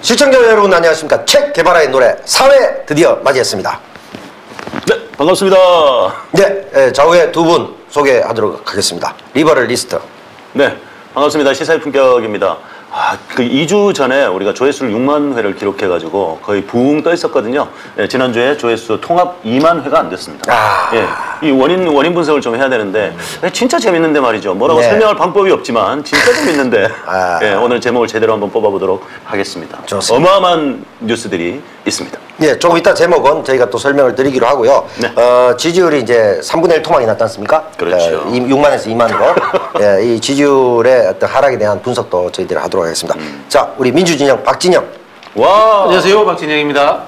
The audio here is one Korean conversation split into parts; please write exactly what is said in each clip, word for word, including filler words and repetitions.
시청자 여러분 안녕하십니까. 책 개발의 노래 사 회 드디어 맞이했습니다. 네, 반갑습니다. 네, 좌우에 두 분 소개하도록 하겠습니다. 리버럴리스트. 네, 반갑습니다. 시사의 품격입니다. 아, 그 이 주 전에 우리가 조회수를 육만 회를 기록해가지고 거의 붕 떠 있었거든요. 예, 지난주에 조회수 통합 이만 회가 안 됐습니다. 아. 예, 이 원인, 원인 분석을 좀 해야 되는데, 예, 진짜 재밌는데 말이죠. 뭐라고 네. 설명할 방법이 없지만, 진짜 재밌는데, 아. 예, 오늘 제목을 제대로 한번 뽑아보도록 하겠습니다. 좋습니다. 어마어마한 뉴스들이 있습니다. 네, 조금 이따 제목은 저희가 또 설명을 드리기로 하고요. 네. 어, 지지율이 이제 삼분의 일 토막이 났지 않습니까? 그렇죠. 어, 육만에서 이만으로. 예, 이 지지율의 어떤 하락에 대한 분석도 저희들이 하도록 하겠습니다. 음. 자, 우리 민주진영 박진영. 와. 안녕하세요, 박진영입니다.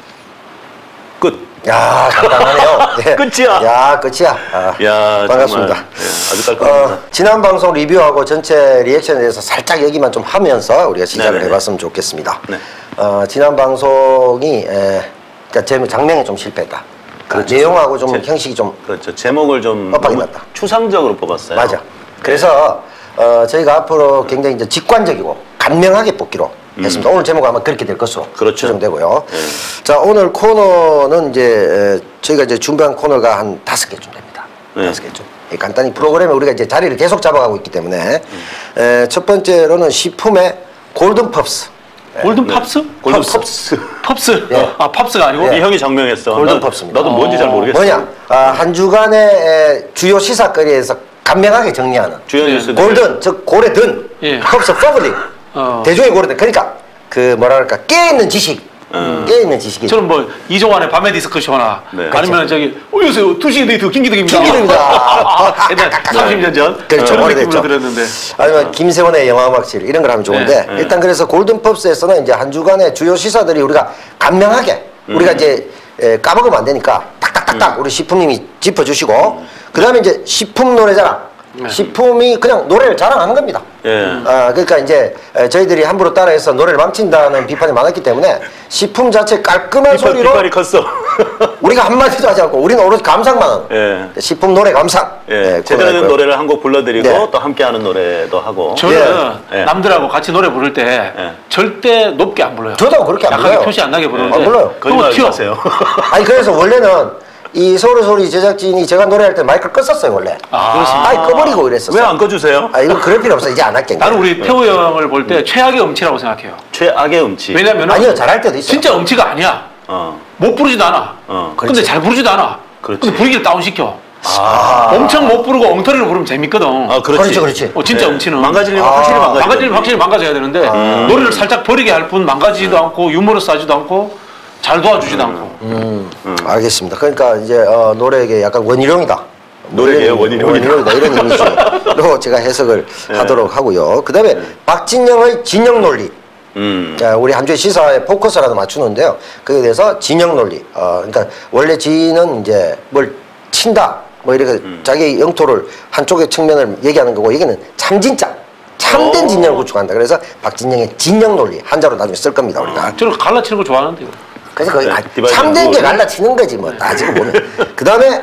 끝. 야, 간단하네요. 네. 끝이야. 야, 끝이야. 아, 야, 반갑습니다. 정말, 예, 아주 깔끔합니다. 어, 지난 방송 리뷰하고 전체 리액션에 대해서 살짝 얘기만 좀 하면서 우리가 시작을 네네네. 해봤으면 좋겠습니다. 네. 어, 지난 방송이 에, 그러니까 제 장면이 좀 실패했다. 그렇죠. 내용하고 좀 제- 형식이 좀 그렇죠. 제목을 좀 엇박이 너무 났다. 추상적으로 뽑았어요. 맞아. 그래서 어, 저희가 앞으로 굉장히 이제 직관적이고 간명하게 뽑기로 했습니다. 오늘 제목은 아마 그렇게 될 것으로 음. 그렇죠. 추정되고요. 네. 자, 오늘 코너는 이제 에, 저희가 이제 준비한 코너가 한 다섯 개쯤 됩니다. 네. 다섯 개쯤. 예, 간단히 프로그램에 우리가 이제 자리를 계속 잡아가고 있기 때문에 음. 에, 첫 번째로는 식품의 골든 펍스. 골든 네. 팝스? 골든 팝스. 팝스. 팝스? 예. 아, 팝스가 아니고? 예. 이 형이 장명했어. 골든 나- 팝스입니다. 나도 뭔지 잘 모르겠어. 뭐냐? 아, 한 주간의 에, 주요 시사거리에서 간명하게 정리하는 주요 네. 뉴스. 골든, 즉 고래든, 예. 펍스 퍼블릭. 어. 대중의 고래든. 그러니까 그 뭐랄까 깨있는 지식, 음. 깨있는 지식이. 저는 뭐 이종환의 밤의 디스커션이나 네. 아니면 저기 안녕하세요 투 시 데이트 김기덕입니다. 김기덕입니다. 옛날 삼십 년 전 그렇죠. 저런 오래됐죠. 느낌으로 들었는데 아니면 김세원의 영화음악실 이런 걸 하면 좋은데 네, 네. 일단 그래서 골든 펍스에서는 이제 한 주간의 주요 시사들이 우리가 간명하게 우리가 이제 에, 까먹으면 안 되니까 탁탁탁탁 우리 식품님이 짚어주시고 그 다음에 이제 식품 노래자랑 식품이 그냥 노래를 자랑하는 겁니다. 예. 아, 그러니까 이제 에, 저희들이 함부로 따라해서 노래를 망친다는 비판이 많았기 때문에 식품 자체 깔끔한 비판, 소리로 비판이 컸어. 우리가 한마디도 하지 않고 우리는 오로지 감상만 하는 예. 식품 노래 감상. 예. 네, 제대로 된 코너였고요. 노래를 한 곡 불러드리고 네. 또 함께하는 노래도 하고. 저는 예. 남들하고 같이 노래 부를 때 예. 절대 높게 안 불러요. 저도 그렇게 안 약하게 불러요. 표시 안 나게 부르는데 안 불러요. 거짓말 튀어. 하세요. 아니 그래서 원래는 이 서울소리 제작진이 제가 노래할 때 마이크를 껐었어요 원래. 아, 그렇습니다. 아니 꺼버리고 이랬었어요. 왜 안 꺼주세요? 아 이거 그럴 필요 없어. 이제 안 할게. 나는 우리 태호 형을 볼 때 최악의 음치라고 생각해요. 최악의 음치. 왜냐면은 아니요 잘할 때도 있어요. 진짜 음치가 아니야. 어. 못 부르지도 않아. 어. 근데 그렇지. 잘 부르지도 않아. 그렇지. 근데 분위기를 다운시켜. 아. 엄청 못 부르고 엉터리로 부르면 재밌거든. 아, 그렇지. 그렇지, 그렇지. 어, 진짜 네. 음치는. 망가지려면 아. 확실히 망가지. 망가지면 확실히 망가져야 되는데 노래를 살짝 버리게 할 뿐 망가지지도 않고 유머러스하지도 않고 잘 도와주지도 않고. 음, 알겠습니다. 그러니까 이제 어, 노래에게 약간 원희룡이다. 노래계의 원희룡이다. 원희룡이다 이런 이미지로 제가 해석을 네. 하도록 하고요. 그 다음에 박진영의 진영 논리. 음. 자, 우리 한 주의 시사에 포커스라도 맞추는데요. 그에 대해서 진영 논리. 어, 그러니까 원래 진은 이제 뭘 친다. 뭐 이렇게 음. 자기 영토를 한쪽의 측면을 얘기하는 거고 여기는 참진짜. 참된 오. 진영을 구축한다. 그래서 박진영의 진영 논리 한자로 나중에 쓸 겁니다. 우리가. 저는 갈라치는 거 좋아하는데요. 그래서 거의 네, 아, 디바이드 참된 게 앤 룰. 갈라치는 거지 뭐 따지고 보면. 그 다음에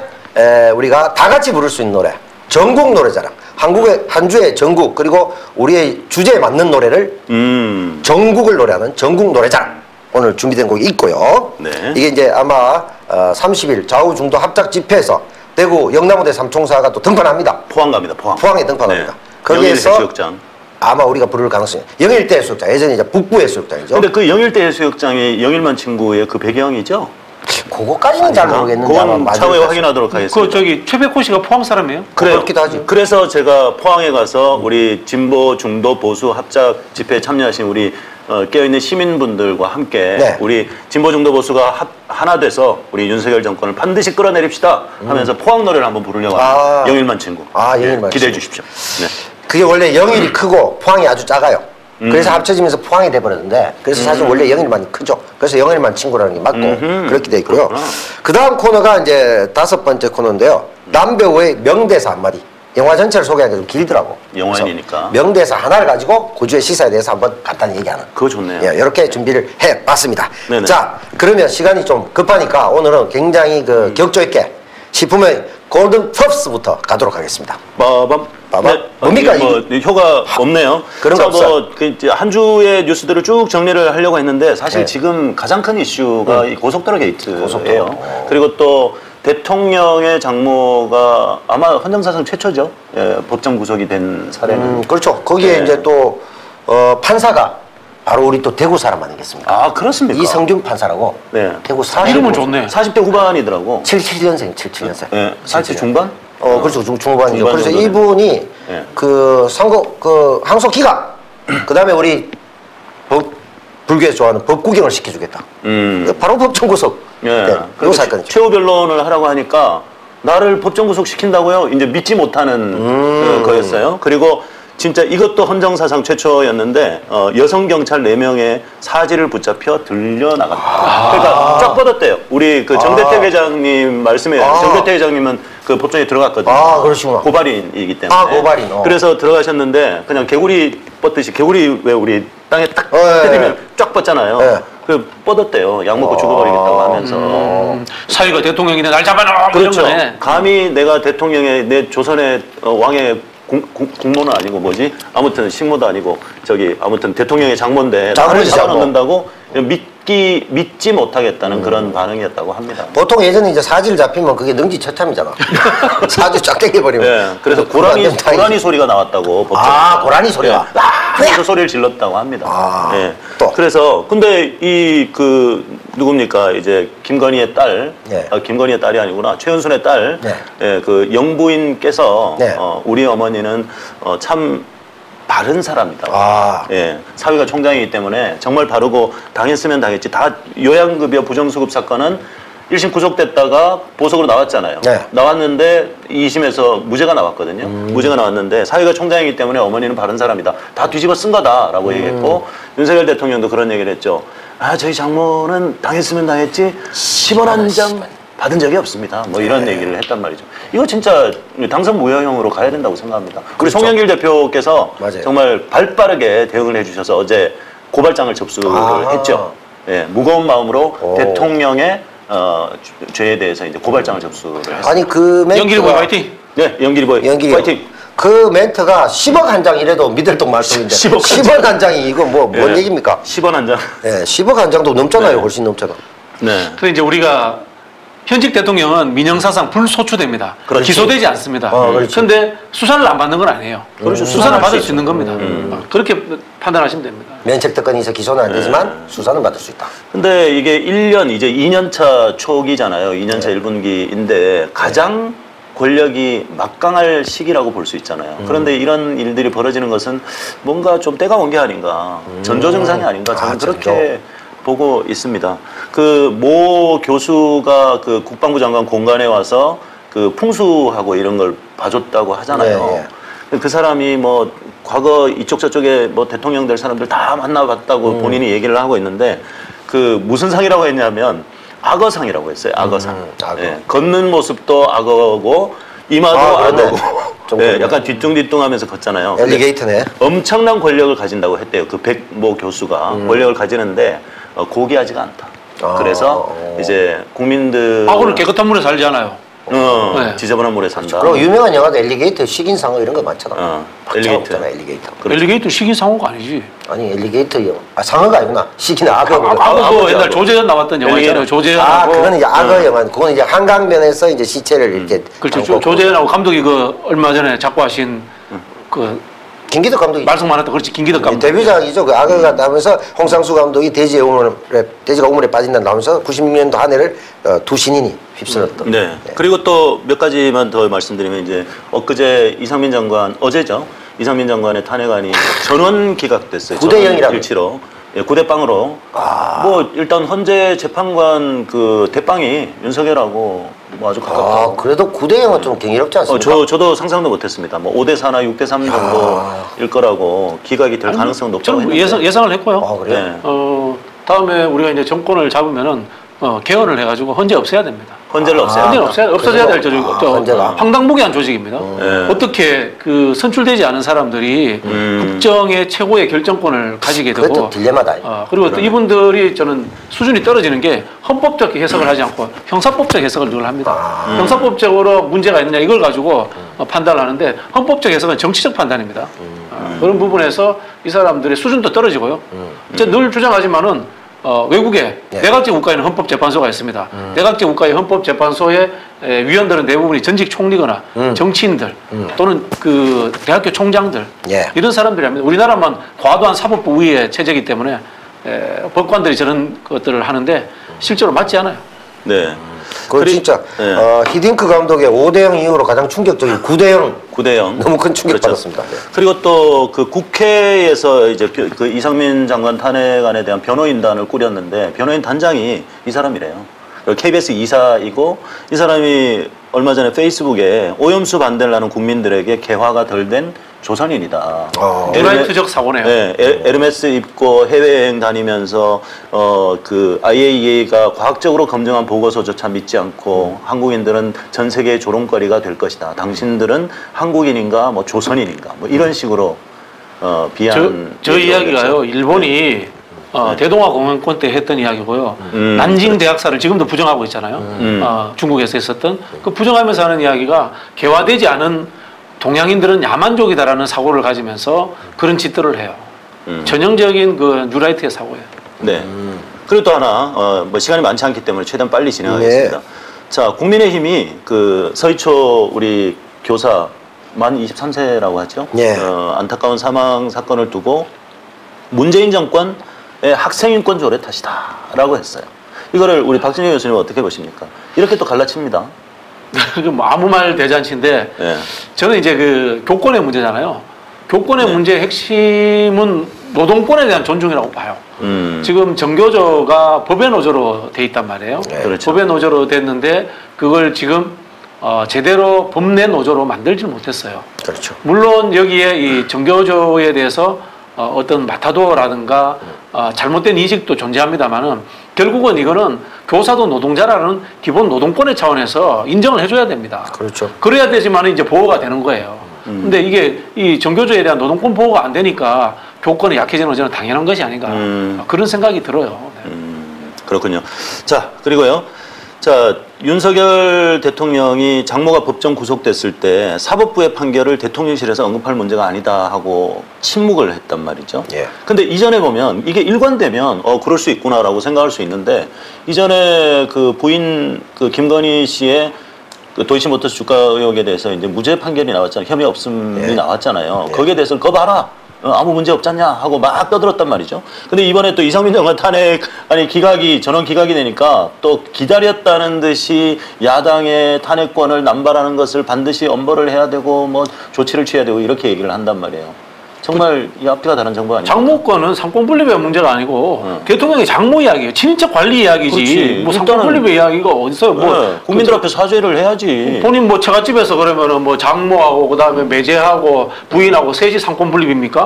우리가 다 같이 부를 수 있는 노래. 전국 노래자랑. 한국의 한 주의 전국 그리고 우리의 주제에 맞는 노래를 음. 전국을 노래하는 전국 노래자랑 오늘 준비된 곡이 있고요. 네. 이게 이제 아마 어, 삼십 일 좌우 중도 합작 집회에서 대구 영남우대 삼총사가 또 등판합니다. 포항 갑니다. 포항. 포항에 등판합니다. 네. 거기에서 영일 해수욕장. 아마 우리가 부를 가능성이 영일대 해수욕장 예전에 이제 북부 해수욕장이죠. 근데 그 영일대 해수욕장이 영일만 친구의 그 배경이죠? 그거까지는 잘 모르겠는데 아마 그건 맞을 차후에 것 확인하도록 하겠습니다. 그 저기 최백호 씨가 포항 사람이에요? 그래요. 그렇기도 하지. 그래서 제가 포항에 가서 우리 진보, 중도, 보수 합작 집회에 참여하신 우리 어, 깨어있는 시민분들과 함께 네. 우리 진보, 중도, 보수가 합, 하나 돼서 우리 윤석열 정권을 반드시 끌어내립시다 하면서 포항 노래를 한번 부르려고 합니다. 아. 영일만 친구. 아, 영일만 기대해 친구. 주십시오. 네. 그게 원래 영일이 크고 포항이 아주 작아요. 그래서 합쳐지면서 포항이 돼버렸는데 그래서 사실 원래 영일만이 크죠. 그래서 영일만 친구라는 게 맞고 음흠. 그렇게 돼 있고요. 그렇구나. 그 다음 코너가 이제 다섯 번째 코너인데요. 남배우의 명대사 한마디. 영화 전체를 소개하기가 좀 길더라고. 영화인이니까. 그래서 명대사 하나를 가지고 고주의 시사에 대해서 한번 간단히 얘기하는. 그거 좋네요. 예, 이렇게 준비를 해봤습니다. 네네. 자, 그러면 시간이 좀 급하니까 오늘은 굉장히 그 격조 있게 식품의 골든 펍스부터 가도록 하겠습니다. 빠밤. 빠밤. 네, 뭡니까, 뭐, 이게? 효가 없네요. 그런 거 자, 없어요. 뭐, 그 이제 한 주의 뉴스들을 쭉 정리를 하려고 했는데 사실 네. 지금 가장 큰 이슈가 이 고속도로 게이트예요. 고속도로. 어. 그리고 또 대통령의 장모가 아마 헌정사상 최초죠. 예, 법정 구속이 된 사례는. 음, 그렇죠. 거기에 네. 이제 또 어, 판사가 바로 우리 또 대구 사람 아니겠습니까? 아, 그렇습니까? 이성균 판사라고. 네. 대구 사십 이름은 좋네. 사십 대 후반이더라고. 칠십칠 년생, 칠십칠 년생. 예, 사십 대 중반? 어, 그렇죠. 중, 중후반이죠. 중반 그래서 정도네. 이분이 예. 그 선거, 그 항소 기간, 그 다음에 우리 법, 불교에서 좋아하는 법 구경을 시켜주겠다. 음. 바로 법정 구속. 예. 네, 그리고 그리고 사건이죠. 최후 변론을 하라고 하니까 나를 법정 구속 시킨다고요? 이제 믿지 못하는 음. 그 거였어요. 그리고 진짜 이것도 헌정사상 최초였는데 어, 여성 경찰 네 명의 사지를 붙잡혀 들려나갔다. 아. 그러니까 쫙 뻗었대요. 우리 그 정대택 아. 회장님 말씀에 아. 정대택 회장님은 그 법정에 들어갔거든요. 아, 그러시구나. 고발인이기 때문에. 아, 고발인, 어. 그래서 들어가셨는데 그냥 개구리 뻗듯이 개구리 왜 우리 땅에 딱 어, 예, 때리면 예. 쫙 뻗잖아요. 예. 그 뻗었대요. 약 먹고 죽어버리겠다고 하면서. 음, 사위가 대통령인데 날 잡아놔. 뭐 그렇죠. 이런 거네. 감히 내가 대통령의 내 조선의 어, 왕의 공, 공, 공모는 아니고 뭐지? 아무튼 식모도 아니고 저기 아무튼 대통령의 장모인데 나를 장모지, 장모. 잡아놓는다고 믿기 믿지 못하겠다는 그런 반응이었다고 합니다. 보통 예전에 이제 사지를 잡히면 그게 능지처참이잖아. 사지 쫙 땡겨버리면. 예, 그래서 그거 안 고라니 되면 다행이지. 고라니 소리가 나왔다고. 법정에서. 아, 고라니 소리가. 예. 그래서 소리를 질렀다고 합니다. 아, 예. 또. 그래서 근데 이 그 누굽니까 이제 김건희의 딸, 네. 아, 김건희의 딸이 아니구나 최은순의 딸, 네. 예, 그 영부인께서 네. 어, 우리 어머니는 어, 참 바른 사람이다. 아. 예, 사위가 총장이기 때문에 정말 바르고 당했으면 당했지. 다 요양급여 부정수급 사건은 일 심 구속됐다가 보석으로 나왔잖아요. 네. 나왔는데 이 심에서 무죄가 나왔거든요. 음. 무죄가 나왔는데 사위가 총장이기 때문에 어머니는 바른 사람이다. 다 뒤집어 쓴 거다라고 음. 얘기했고 윤석열 대통령도 그런 얘기를 했죠. 아, 저희 장모는 당했으면 당했지 십 원 한 장 받은 적이 없습니다. 뭐 이런 네. 얘기를 했단 말이죠. 이거 진짜 당선 무효형으로 가야 된다고 생각합니다. 우리 그렇죠. 송영길 대표께서 맞아요. 정말 발빠르게 대응을 해주셔서 어제 고발장을 접수를 아. 했죠. 예, 무거운 마음으로 오. 대통령의 어, 죄- 죄에 대해서 이제 고발장을 접수를 했습니다. 아니 그 멘트가 연기리 보이 화이팅. 네, 연길이 보이 연기리 파이팅. 그 멘트가 십억 한 장 이래도 믿을 동 말씀인데 십억 한 십억 한 장이 이거 뭐 뭔 예, 얘기입니까? 십 원 한 장. 예, 십억 한 장도 넘잖아요. 네. 훨씬 넘잖아. 네. 그래서 이제 우리가 현직 대통령은 민형사상 불소추됩니다. 그렇지. 기소되지 않습니다. 어, 그렇지. 그런데 수사를 안 받는 건 아니에요. 그렇죠. 수사는 수사할 받을 수 수 있는 겁니다. 음. 어, 그렇게 판단하시면 됩니다. 면책 특권이 있어 기소는 안 네. 되지만 수사는 받을 수 있다. 근데 이게 일 년 이제 이 년 차 초기잖아요. 이 년 차 일 분기인데 가장 권력이 막강할 시기라고 볼 수 있잖아요. 그런데 이런 일들이 벌어지는 것은 뭔가 좀 때가 온 게 아닌가. 전조 증상이 아닌가. 저는 아, 그렇게 전조. 보고 있습니다. 그 모 교수가 그 국방부 장관 공간에 와서 그 풍수하고 이런 걸 봐줬다고 하잖아요. 네, 그 사람이 뭐 과거 이쪽 저쪽에 뭐 대통령 될 사람들 다 만나봤다고 음. 본인이 얘기를 하고 있는데 그 무슨 상이라고 했냐면 악어상이라고 했어요. 악어상. 음, 악어. 예, 걷는 모습도 악어고 이마도 아, 그러네. 악어고 좀 예, 그러네. 약간 뒤뚱뒤뚱하면서 걷잖아요. 근데 엘리게이터네. 엄청난 권력을 가진다고 했대요. 그 백모 교수가 권력을 가지는데 어, 고귀하지가 않다. 음. 아, 그래서 어. 이제 국민들 악어는 깨끗한 물에 살잖아요. 어, 네. 지저분한 물에 산다. 그리고 유명한 영화도 엘리게이터 식인상어 이런 거 많잖아. 어, 엘리게이터. 엘리게이터. 없잖아, 엘리게이터. 엘리게이터 식인상어가 아니지. 아니 엘리게이터 영화. 아 상어가 아니구나. 식인 악어. 아, 악어 그 악어죠, 옛날 악어. 조재현 나왔던 영화 있잖아요. 엘리게이터. 조재현하고. 아 그거는 이제 악어 영화. 그건 이제 한강변에서 이제 시체를 이렇게. 그렇죠. 담고 조- 조재현하고 감독이 그 얼마 전에 작고하신 그 김기덕 감독이 말씀 많았던 그렇지 김기덕 감독. 데뷔작이죠. 그 악어가 나오면서 홍상수 감독이 돼지의 우물에 돼지가 우물에 빠진다 나오면서 구십육 년도 한 해를 어, 두 신인이 휩쓸었던. 네. 그리고 또 몇 가지만 더 말씀드리면 이제 엊그제 이상민 장관 어제죠. 이상민 장관의 탄핵안이 전원 기각됐어요. 구 대 영이라고. 일치로. 예, 구 대 빵으로. 아. 뭐 일단 헌재 재판관 그 대빵이 윤석열하고 뭐 아주 가깝다. 아 그래도 구 대 영은 좀 경이롭지 어, 않습니까? 저, 저도 상상도 못했습니다. 뭐 오 대 사나 육 대 삼 정도일 거라고 기각이 될 가능성 높다고 저는 했는데. 예상, 예상을 했고요. 아 그래요? 네. 어, 다음에 우리가 이제 정권을 잡으면은 어, 개헌을 해가지고 헌재 없애야 됩니다. 헌재를 없애야 헌재는 된다. 없애야, 없어져야 될 조직, 아, 저, 헌재가. 황당무계한 조직입니다. 네. 어떻게 그 선출되지 않은 사람들이 음. 국정의 최고의 결정권을 가지게 되고 그것도 딜레마다. 어, 그리고 또 이분들이 저는 수준이 떨어지는 게 헌법적 해석을 하지 않고 형사법적 해석을 늘 합니다. 아. 형사법적으로 문제가 있느냐 이걸 가지고 어, 판단을 하는데 헌법적 해석은 정치적 판단입니다. 어, 그런 부분에서 이 사람들의 수준도 떨어지고요. 이제 늘 주장하지만은 어, 외국에 예. 내각제 국가에는 헌법재판소가 있습니다. 내각제 국가의 헌법재판소의 에, 위원들은 대부분이 전직 총리거나 음. 정치인들 음. 또는 그 대학교 총장들 예. 이런 사람들이 합니다. 우리나라만 과도한 사법부 우위의 체제이기 때문에 에, 법관들이 저런 것들을 하는데 실제로 맞지 않아요. 네. 그 그리- 진짜 네. 어, 히딩크 감독의 오 대 영 이후로 가장 충격적인 구 대 영 구 대 영. 너무 큰 충격 그렇죠. 받았습니다. 네. 그리고 또 그 국회에서 이제 벼- 그 이상민 장관 탄핵안에 대한 변호인단을 꾸렸는데 변호인 단장이 이 사람이래요. 케이비에스 이사이고 이 사람이 얼마 전에 페이스북에 오염수 반대를 하는 국민들에게 개화가 덜 된 조선인이다. 어. 뉴라이트적 사고네요. 네, 에- 에르메스 입고 해외여행 다니면서 어 그 아이에이이에이가 과학적으로 검증한 보고서조차 믿지 않고 음. 한국인들은 전 세계의 조롱거리가 될 것이다. 당신들은 한국인인가 뭐 조선인인가 뭐 이런 식으로 어 저, 비한. 저 이야기가요. 일본이 어, 대동아 공영권 때 했던 이야기고요. 음, 난징 대학사를 지금도 부정하고 있잖아요. 음. 어, 중국에서 했었던 그 부정하면서 하는 이야기가 개화되지 않은 동양인들은 야만족이다라는 사고를 가지면서 그런 짓들을 해요. 음. 전형적인 그 뉴라이트의 사고예요. 네. 그리고 또 하나 어, 뭐 시간이 많지 않기 때문에 최대한 빨리 진행하겠습니다. 네. 자, 국민의힘이 그 서희초 우리 교사 만 이십삼 세라고 하죠. 네. 어, 안타까운 사망 사건을 두고 문재인 정권의 학생인권 조례 탓이다라고 했어요. 이거를 우리 박진영 교수님 어떻게 보십니까? 이렇게 또 갈라칩니다. 그 뭐 아무 말 대잔치인데 네. 저는 이제 그 교권의 문제잖아요. 교권의 네. 문제의 핵심은 노동권에 대한 존중이라고 봐요. 음. 지금 정교조가 법의 노조로 돼 있단 말이에요. 네. 그렇죠. 법의 노조로 됐는데 그걸 지금 어, 제대로 법내 노조로 만들지 못했어요. 그렇죠. 물론 여기에 이 정교조에 대해서 어, 어떤 마타도라든가 어, 잘못된 인식도 존재합니다만은 결국은 이거는 교사도 노동자라는 기본 노동권의 차원에서 인정을 해줘야 됩니다. 그렇죠. 그래야 되지만 이제 보호가 되는 거예요. 음. 근데 이게 이 정교조에 대한 노동권 보호가 안 되니까 교권이 약해지는 것은 저는 당연한 것이 아닌가 음. 그런 생각이 들어요. 네. 음, 그렇군요. 자, 그리고요. 자, 윤석열 대통령이 장모가 법정 구속됐을 때 사법부의 판결을 대통령실에서 언급할 문제가 아니다 하고 침묵을 했단 말이죠. 예. 근데 이전에 보면 이게 일관되면 어, 그럴 수 있구나라고 생각할 수 있는데 이전에 그 부인 그 김건희 씨의 그 도이치모터스 주가 의혹에 대해서 이제 무죄 판결이 나왔잖아요. 혐의 없음이 예. 나왔잖아요. 예. 거기에 대해서 그거 봐라. 어, 아무 문제 없잖냐 하고 막 떠들었단 말이죠. 근데 이번에 또 이상민 장관 탄핵 아니 기각이 전원 기각이 되니까 또 기다렸다는 듯이 야당의 탄핵권을 남발하는 것을 반드시 엄벌을 해야 되고 뭐 조치를 취해야 되고 이렇게 얘기를 한단 말이에요. 정말 이 앞뒤가 다른 정부 아니에요? 장모권은 상권분립의 문제가 아니고 응. 대통령의 장모 이야기예요. 친인척 관리 이야기지. 그렇지. 뭐 일단은- 상권분립의 이야기가 어딨어요? 뭐 네, 국민들 앞에 사죄를 해야지. 본인 뭐 처갓집에서 그러면은 뭐 장모하고 그다음에 매제하고 부인하고 셋이 상권분립입니까?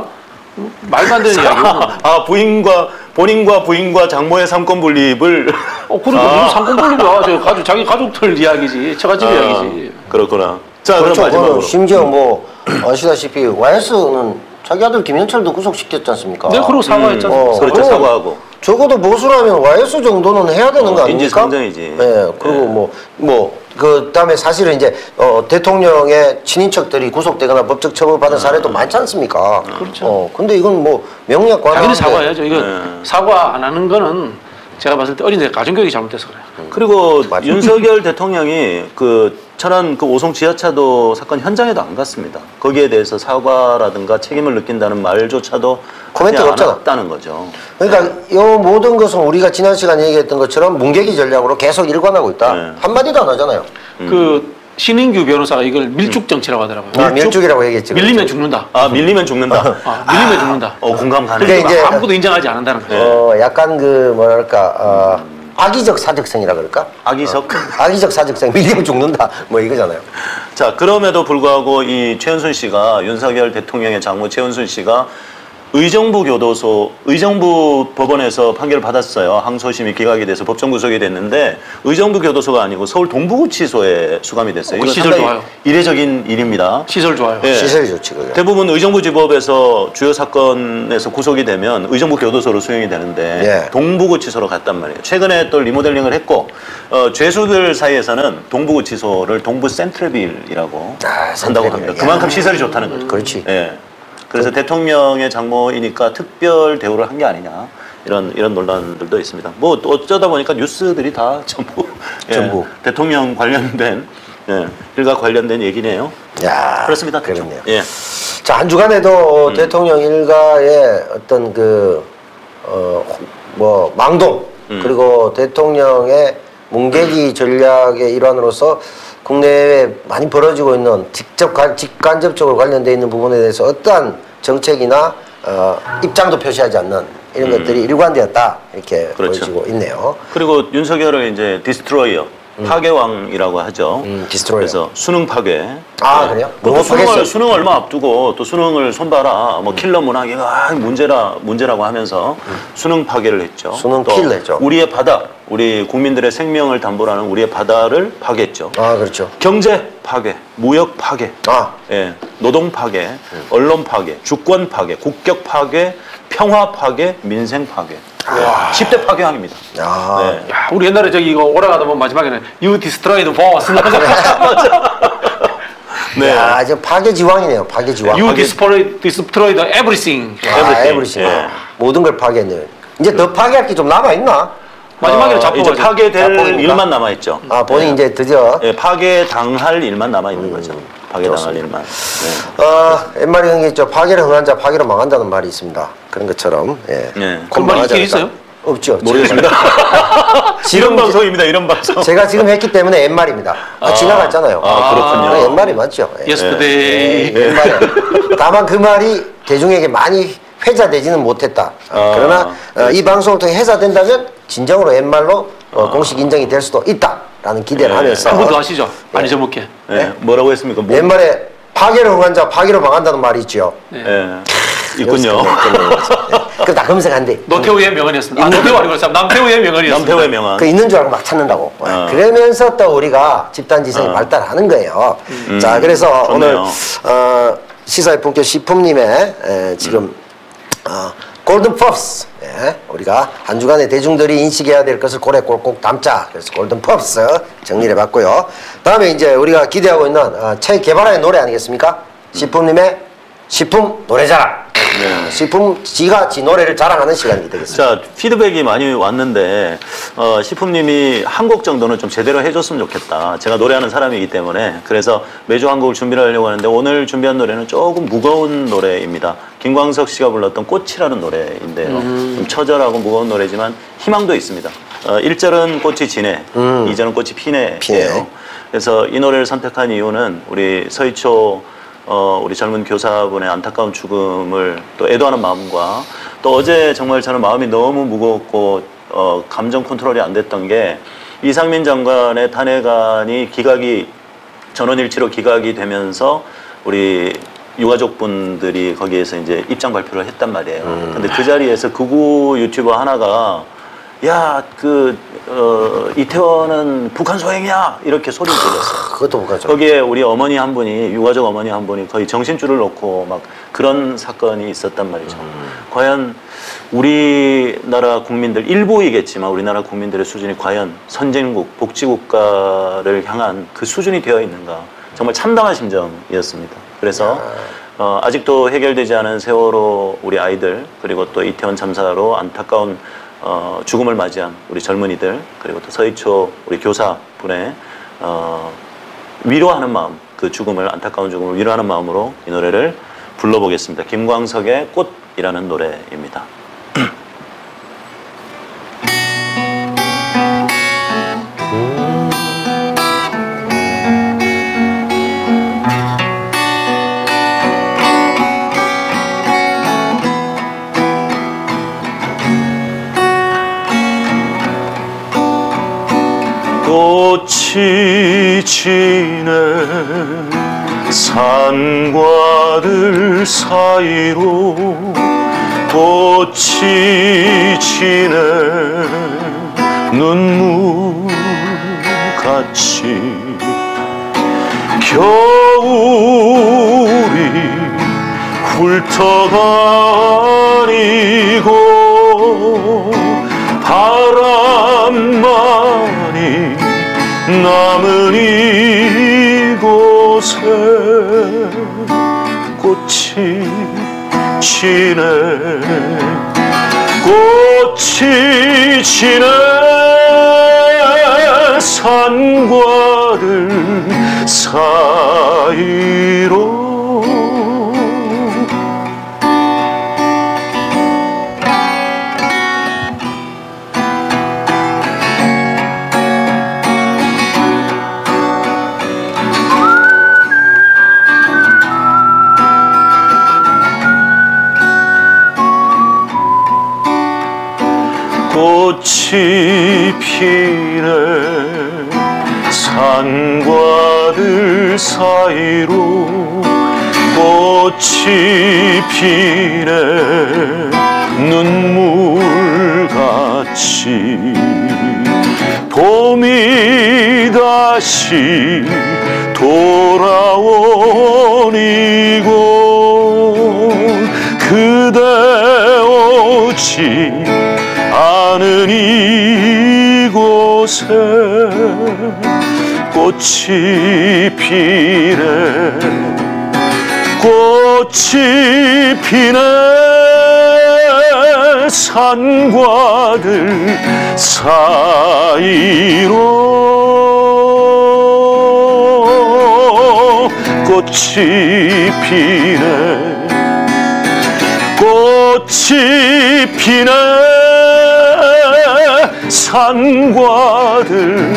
말도 안 되는 이야기예요. 아 부인과 본인과 부인과 장모의 삼권 분립을 어, 그러니까 아. 무슨 상권분립이야. 저 가족, 자기 가족들 이야기지. 처갓집 아, 이야기지. 그렇구나. 자 그렇죠. 그럼 마지막으로 그 심지어 뭐 아시다시피 와이에스는 자기 아들 김현철도 구속시켰지 않습니까? 네, 그리고 사과했지 않습니까? 어, 그렇죠, 그럼 사과하고. 적어도 보수라면 와이에스 정도는 해야 되는 어, 거 아닙니까? 인지상정이지. 네, 그리고 뭐, 뭐, 그 다음에 사실은 이제, 어, 대통령의 친인척들이 구속되거나 법적 처벌받은 사례도 많지 않습니까? 그렇죠. 어, 근데 이건 뭐, 명예학 관한. 당연히 사과해야죠. 이거 네. 사과 안 하는 거는 제가 봤을 때 어린이들 가정교육이 잘못돼서 그래요. 그리고 맞아. 윤석열 대통령이 그 천안 그 오송 지하차도 사건 현장에도 안 갔습니다. 거기에 대해서 사과라든가 책임을 느낀다는 말조차도 코멘트가 하지 없잖아. 않았다는 거죠. 그러니까 이 모든 것은 우리가 지난 시간에 얘기했던 것처럼 문개기 전략으로 계속 일관하고 있다. 네. 한마디도 안 하잖아요. 그 신인규 변호사가 이걸 밀축 정치라고 하더라고요. 아, 밀축이라고 얘기했지. 밀리면 죽는다. 아 밀리면 죽는다. 아, 밀리면 죽는다. 어 공감 가네. 그게 그러니까 이제- 아무것도 인정하지 않는다는 거예요. 어, 약간 그, 뭐랄까, 어, 악의적 사적성이라 그럴까? 악의석. 악의적 사적성, 밀리면 죽는다. 뭐 이거잖아요. 자 그럼에도 불구하고 이 최은순 씨가 윤석열 대통령의 장모 최은순 씨가 의정부 교도소, 의정부 법원에서 판결을 받았어요. 항소심이 기각이 돼서 법정 구속이 됐는데 의정부 교도소가 아니고 서울 동부구치소에 수감이 됐어요. 어, 이거 시설 상당히 좋아요. 이례적인 일입니다. 시설 좋아요. 예. 시설이 좋지 그게. 대부분 의정부지법에서 주요 사건에서 구속이 되면 의정부 교도소로 수용이 되는데 예. 동부구치소로 갔단 말이에요. 최근에 또 리모델링을 했고 어, 죄수들 사이에서는 동부구치소를 동부 센트럴빌이라고 아, 한다고 센트럴빌. 합니다. 야. 그만큼 시설이 좋다는 거죠. 그렇지. 예. 그래서 대통령의 장모이니까 특별 대우를 한 게 아니냐 이런 이런 논란들도 있습니다. 뭐 어쩌다 보니까 뉴스들이 다 전부 예, 전부. 대통령 관련된 예, 일과 관련된 얘기네요. 야, 그렇습니다. 그렇네요. 예. 자, 한 주간에도 대통령 일가의 어떤 그, 어, 뭐, 망동, 음. 그리고 대통령의 뭉개기 전략의 일환으로서 국내에 많이 벌어지고 있는 직접, 간- 직간접적으로 관련되어 있는 부분에 대해서 어떠한 정책이나 어, 입장도 표시하지 않는 이런 음. 것들이 일관되었다. 이렇게 그렇죠. 보여지고 있네요. 그리고 윤석열을 이제 디스트로이어 파괴왕이라고 하죠. 음, 디스트로이어. 그래서 수능 파괴. 아, 그래요? 또 너무 수능을 파괴했어요. 수능 얼마 앞두고 또 수능을 손봐라. 뭐 킬러 문학이가 아, 문제라 문제라고 하면서 수능 파괴를 했죠. 수능 또 킬러 했죠. 우리의 바다, 우리 국민들의 생명을 담보로 하는 우리의 바다를 파괴했죠. 아, 그렇죠. 경제 파괴, 무역 파괴, 아, 예, 노동 파괴, 언론 파괴, 주권 파괴, 국격 파괴, 평화 파괴, 민생 파괴. 십 대 파괴왕입니다. 야. 네. 야, 우리 옛날에 저기 이거 오래가다 보면 마지막에는 You destroyed boss. 네. 야, 이제 파괴지왕이네요. 파괴지왕. You destroyed, destroyed everything. 아, everything. 에브리싱. 예. 모든 걸 파괴했네요. 이제 더 파괴할 게 좀 남아있나? 마지막에는 어, 자포가 이제 이제 파괴될 자폭입니까? 일만 남아 있죠. 아, 본인 이 이제 드디어. 예, 파괴당할 일만 남아 있는 거죠. 파괴당할 좋습니다. 일만. 네. 어, 옛말에 그런 게 있죠. 파괴를 흥한 자 파괴로 망한다는 말이 있습니다. 그런 것처럼. 예. 네. 곧 그런 말이 망하지 있긴 않을까? 있어요? 없죠. 모르겠습니다. 지금 이런 방송입니다. 이런 방송. 제가 지금 했기 때문에 옛말입니다. 아, 아, 지나갔잖아요. 아, 그렇군요. 아, 옛말이 맞죠. 예. Yesterday. 예, 옛말에. 다만 그 말이 대중에게 많이 회자되지는 못했다. 아, 그러나 어, 이 방송을 통해 회자된다면 진정으로 옛말로 어, 공식 인정이 될 수도 있다라는 기대를 네. 하면서 한 번 더 하시죠. 안 잊어먹게. 네. 뭐라고 했습니까? 뭐, 옛말에 파괴를 흥한 자 파괴로 망한다는 말이 있죠. 예. 있군요. 그거 다 검색한대. 노태우의 명언이었습니다. 아, 노태우 아니고 참 남태우의 명언이었습니다. 남태우의 명언. 그 있는 줄 알고 막 찾는다고. 어. 그러면서 또 우리가 집단지성이 어. 발달하는 거예요. 음, 자, 그래서 좋네요. 오늘 어, 시사의 품격 식품님의 에, 지금 음. 어, 골든 펍스. 예, 우리가 한 주간에 대중들이 인식해야 될 것을 고래 꼴꼭 담자. 그래서 골든 펍스 정리를 해봤고요. 다음에 이제 우리가 기대하고 있는 어, 책 개발의 노래 아니겠습니까? 식품님의 식품 노래자랑. 네. 식품 지가 지 노래를 자랑하는 시간이 되겠습니다. 자, 피드백이 많이 왔는데 어, 식품님이 한 곡 정도는 좀 제대로 해줬으면 좋겠다. 제가 노래하는 사람이기 때문에 그래서 매주 한 곡을 준비를 하려고 하는데 오늘 준비한 노래는 조금 무거운 노래입니다. 김광석 씨가 불렀던 꽃이라는 노래인데요. 음. 좀 처절하고 무거운 노래지만 희망도 있습니다. 어, 일 절은 꽃이 지네, 음. 이 절은 꽃이 피네예요. 피네. 그래서 이 노래를 선택한 이유는 우리 서희초 어, 우리 젊은 교사분의 안타까운 죽음을 또 애도하는 마음과 또 어제 정말 저는 마음이 너무 무거웠고 어, 감정 컨트롤이 안 됐던 게 이상민 장관의 탄핵안이 기각이 전원일치로 기각이 되면서 우리 유가족분들이 거기에서 이제 입장 발표를 했단 말이에요. 음. 근데 그 자리에서 극우 유튜버 하나가 야, 그, 어, 이태원은 북한 소행이야! 이렇게 소리를 질렀어요. 그것도 못 가죠. 거기에 우리 어머니 한 분이, 유가족 어머니 한 분이 거의 정신줄을 놓고 막 그런 사건이 있었단 말이죠. 음. 과연 우리나라 국민들, 일부이겠지만 우리나라 국민들의 수준이 과연 선진국, 복지국가를 향한 그 수준이 되어 있는가. 정말 참담한 심정이었습니다. 그래서 어, 아직도 해결되지 않은 세월호 우리 아이들, 그리고 또 이태원 참사로 안타까운 어, 죽음을 맞이한 우리 젊은이들, 그리고 또 서희초 우리 교사분의 어, 위로하는 마음, 그 죽음을, 안타까운 죽음을 위로하는 마음으로 이 노래를 불러보겠습니다. 김광석의 꽃이라는 노래입니다. 꽃이 지네 산과들 사이로 꽃이 지네 눈물같이 겨울이 훑어가니고 바람만이 남은 이곳에 꽃이 지네 꽃이 지네 산과들 사이로 꽃이 피네 산과들 사이로 꽃이 피네 눈물같이 봄이 다시 돌아온 이곳 그대 오지 않은 이곳에 꽃이 피네 꽃이 피네 산과들 사이로 꽃이 피네 꽃이 피네 산과들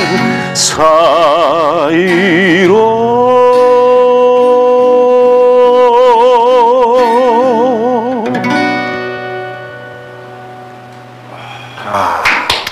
사이로 아,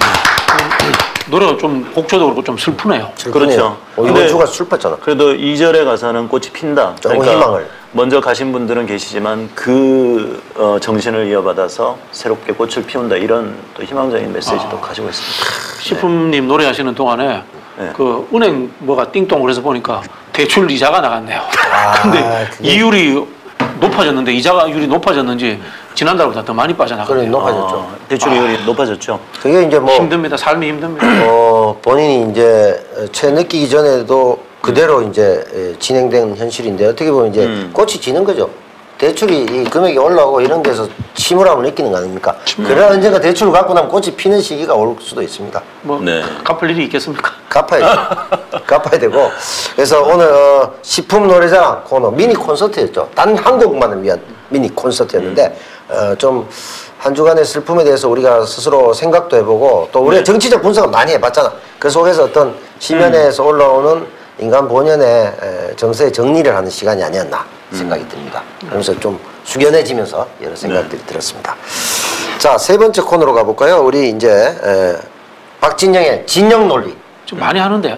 노래가 좀 곡조도 그렇고 좀 슬프네요. 그렇죠. 어, 이번 주가 슬펐잖아. 그래도 이 절의 가사는 꽃이 핀다. 조금 그러니까 희망을. 먼저 가신 분들은 계시지만 그 어, 정신을 이어받아서 새롭게 꽃을 피운다 이런 또 희망적인 메시지도 아. 가지고 있습니다. 시품님 노래하시는 동안에 네. 그 은행 뭐가 띵동 그래서 보니까 대출 이자가 나갔네요. 아, 근데 그게- 이율이 높아졌는데 이자율이 높아졌는지 지난달보다 더 많이 빠져나가네요. 그래, 높아졌죠. 어, 대출이율이 높아졌죠. 그게 이제 뭐 힘듭니다. 삶이 힘듭니다. 어, 본인이 이제 채 느끼기 전에도 그대로 이제 에, 진행된 현실인데 어떻게 보면 이제 음. 꽃이 지는 거죠. 대출이 이 금액이 올라오고 이런 데서 침울함을 느끼는 거 아닙니까? 그러나 언젠가 대출을 갖고 나면 꽃이 피는 시기가 올 수도 있습니다. 뭐 네. 갚을 일이 있겠습니까? 갚아야 돼. 갚아야 되고. 그래서 오늘 어, 식품 노래자랑 코너 미니 콘서트였죠. 단 한 곡만을 위한 미니 콘서트였는데 어, 좀 한 주간의 슬픔에 대해서 우리가 스스로 생각도 해보고 또 우리가 네. 정치적 분석을 많이 해봤잖아. 그 속에서 어떤 시면에서 올라오는 인간 본연의 에, 정서의 정리를 하는 시간이 아니었나 생각이 듭니다. 그러면서 좀 숙연해지면서 여러 생각들이 들었습니다. 자, 세 번째 코너로 가볼까요? 우리 이제 에, 박진영의 진영 논리. 좀 많이 하는데요.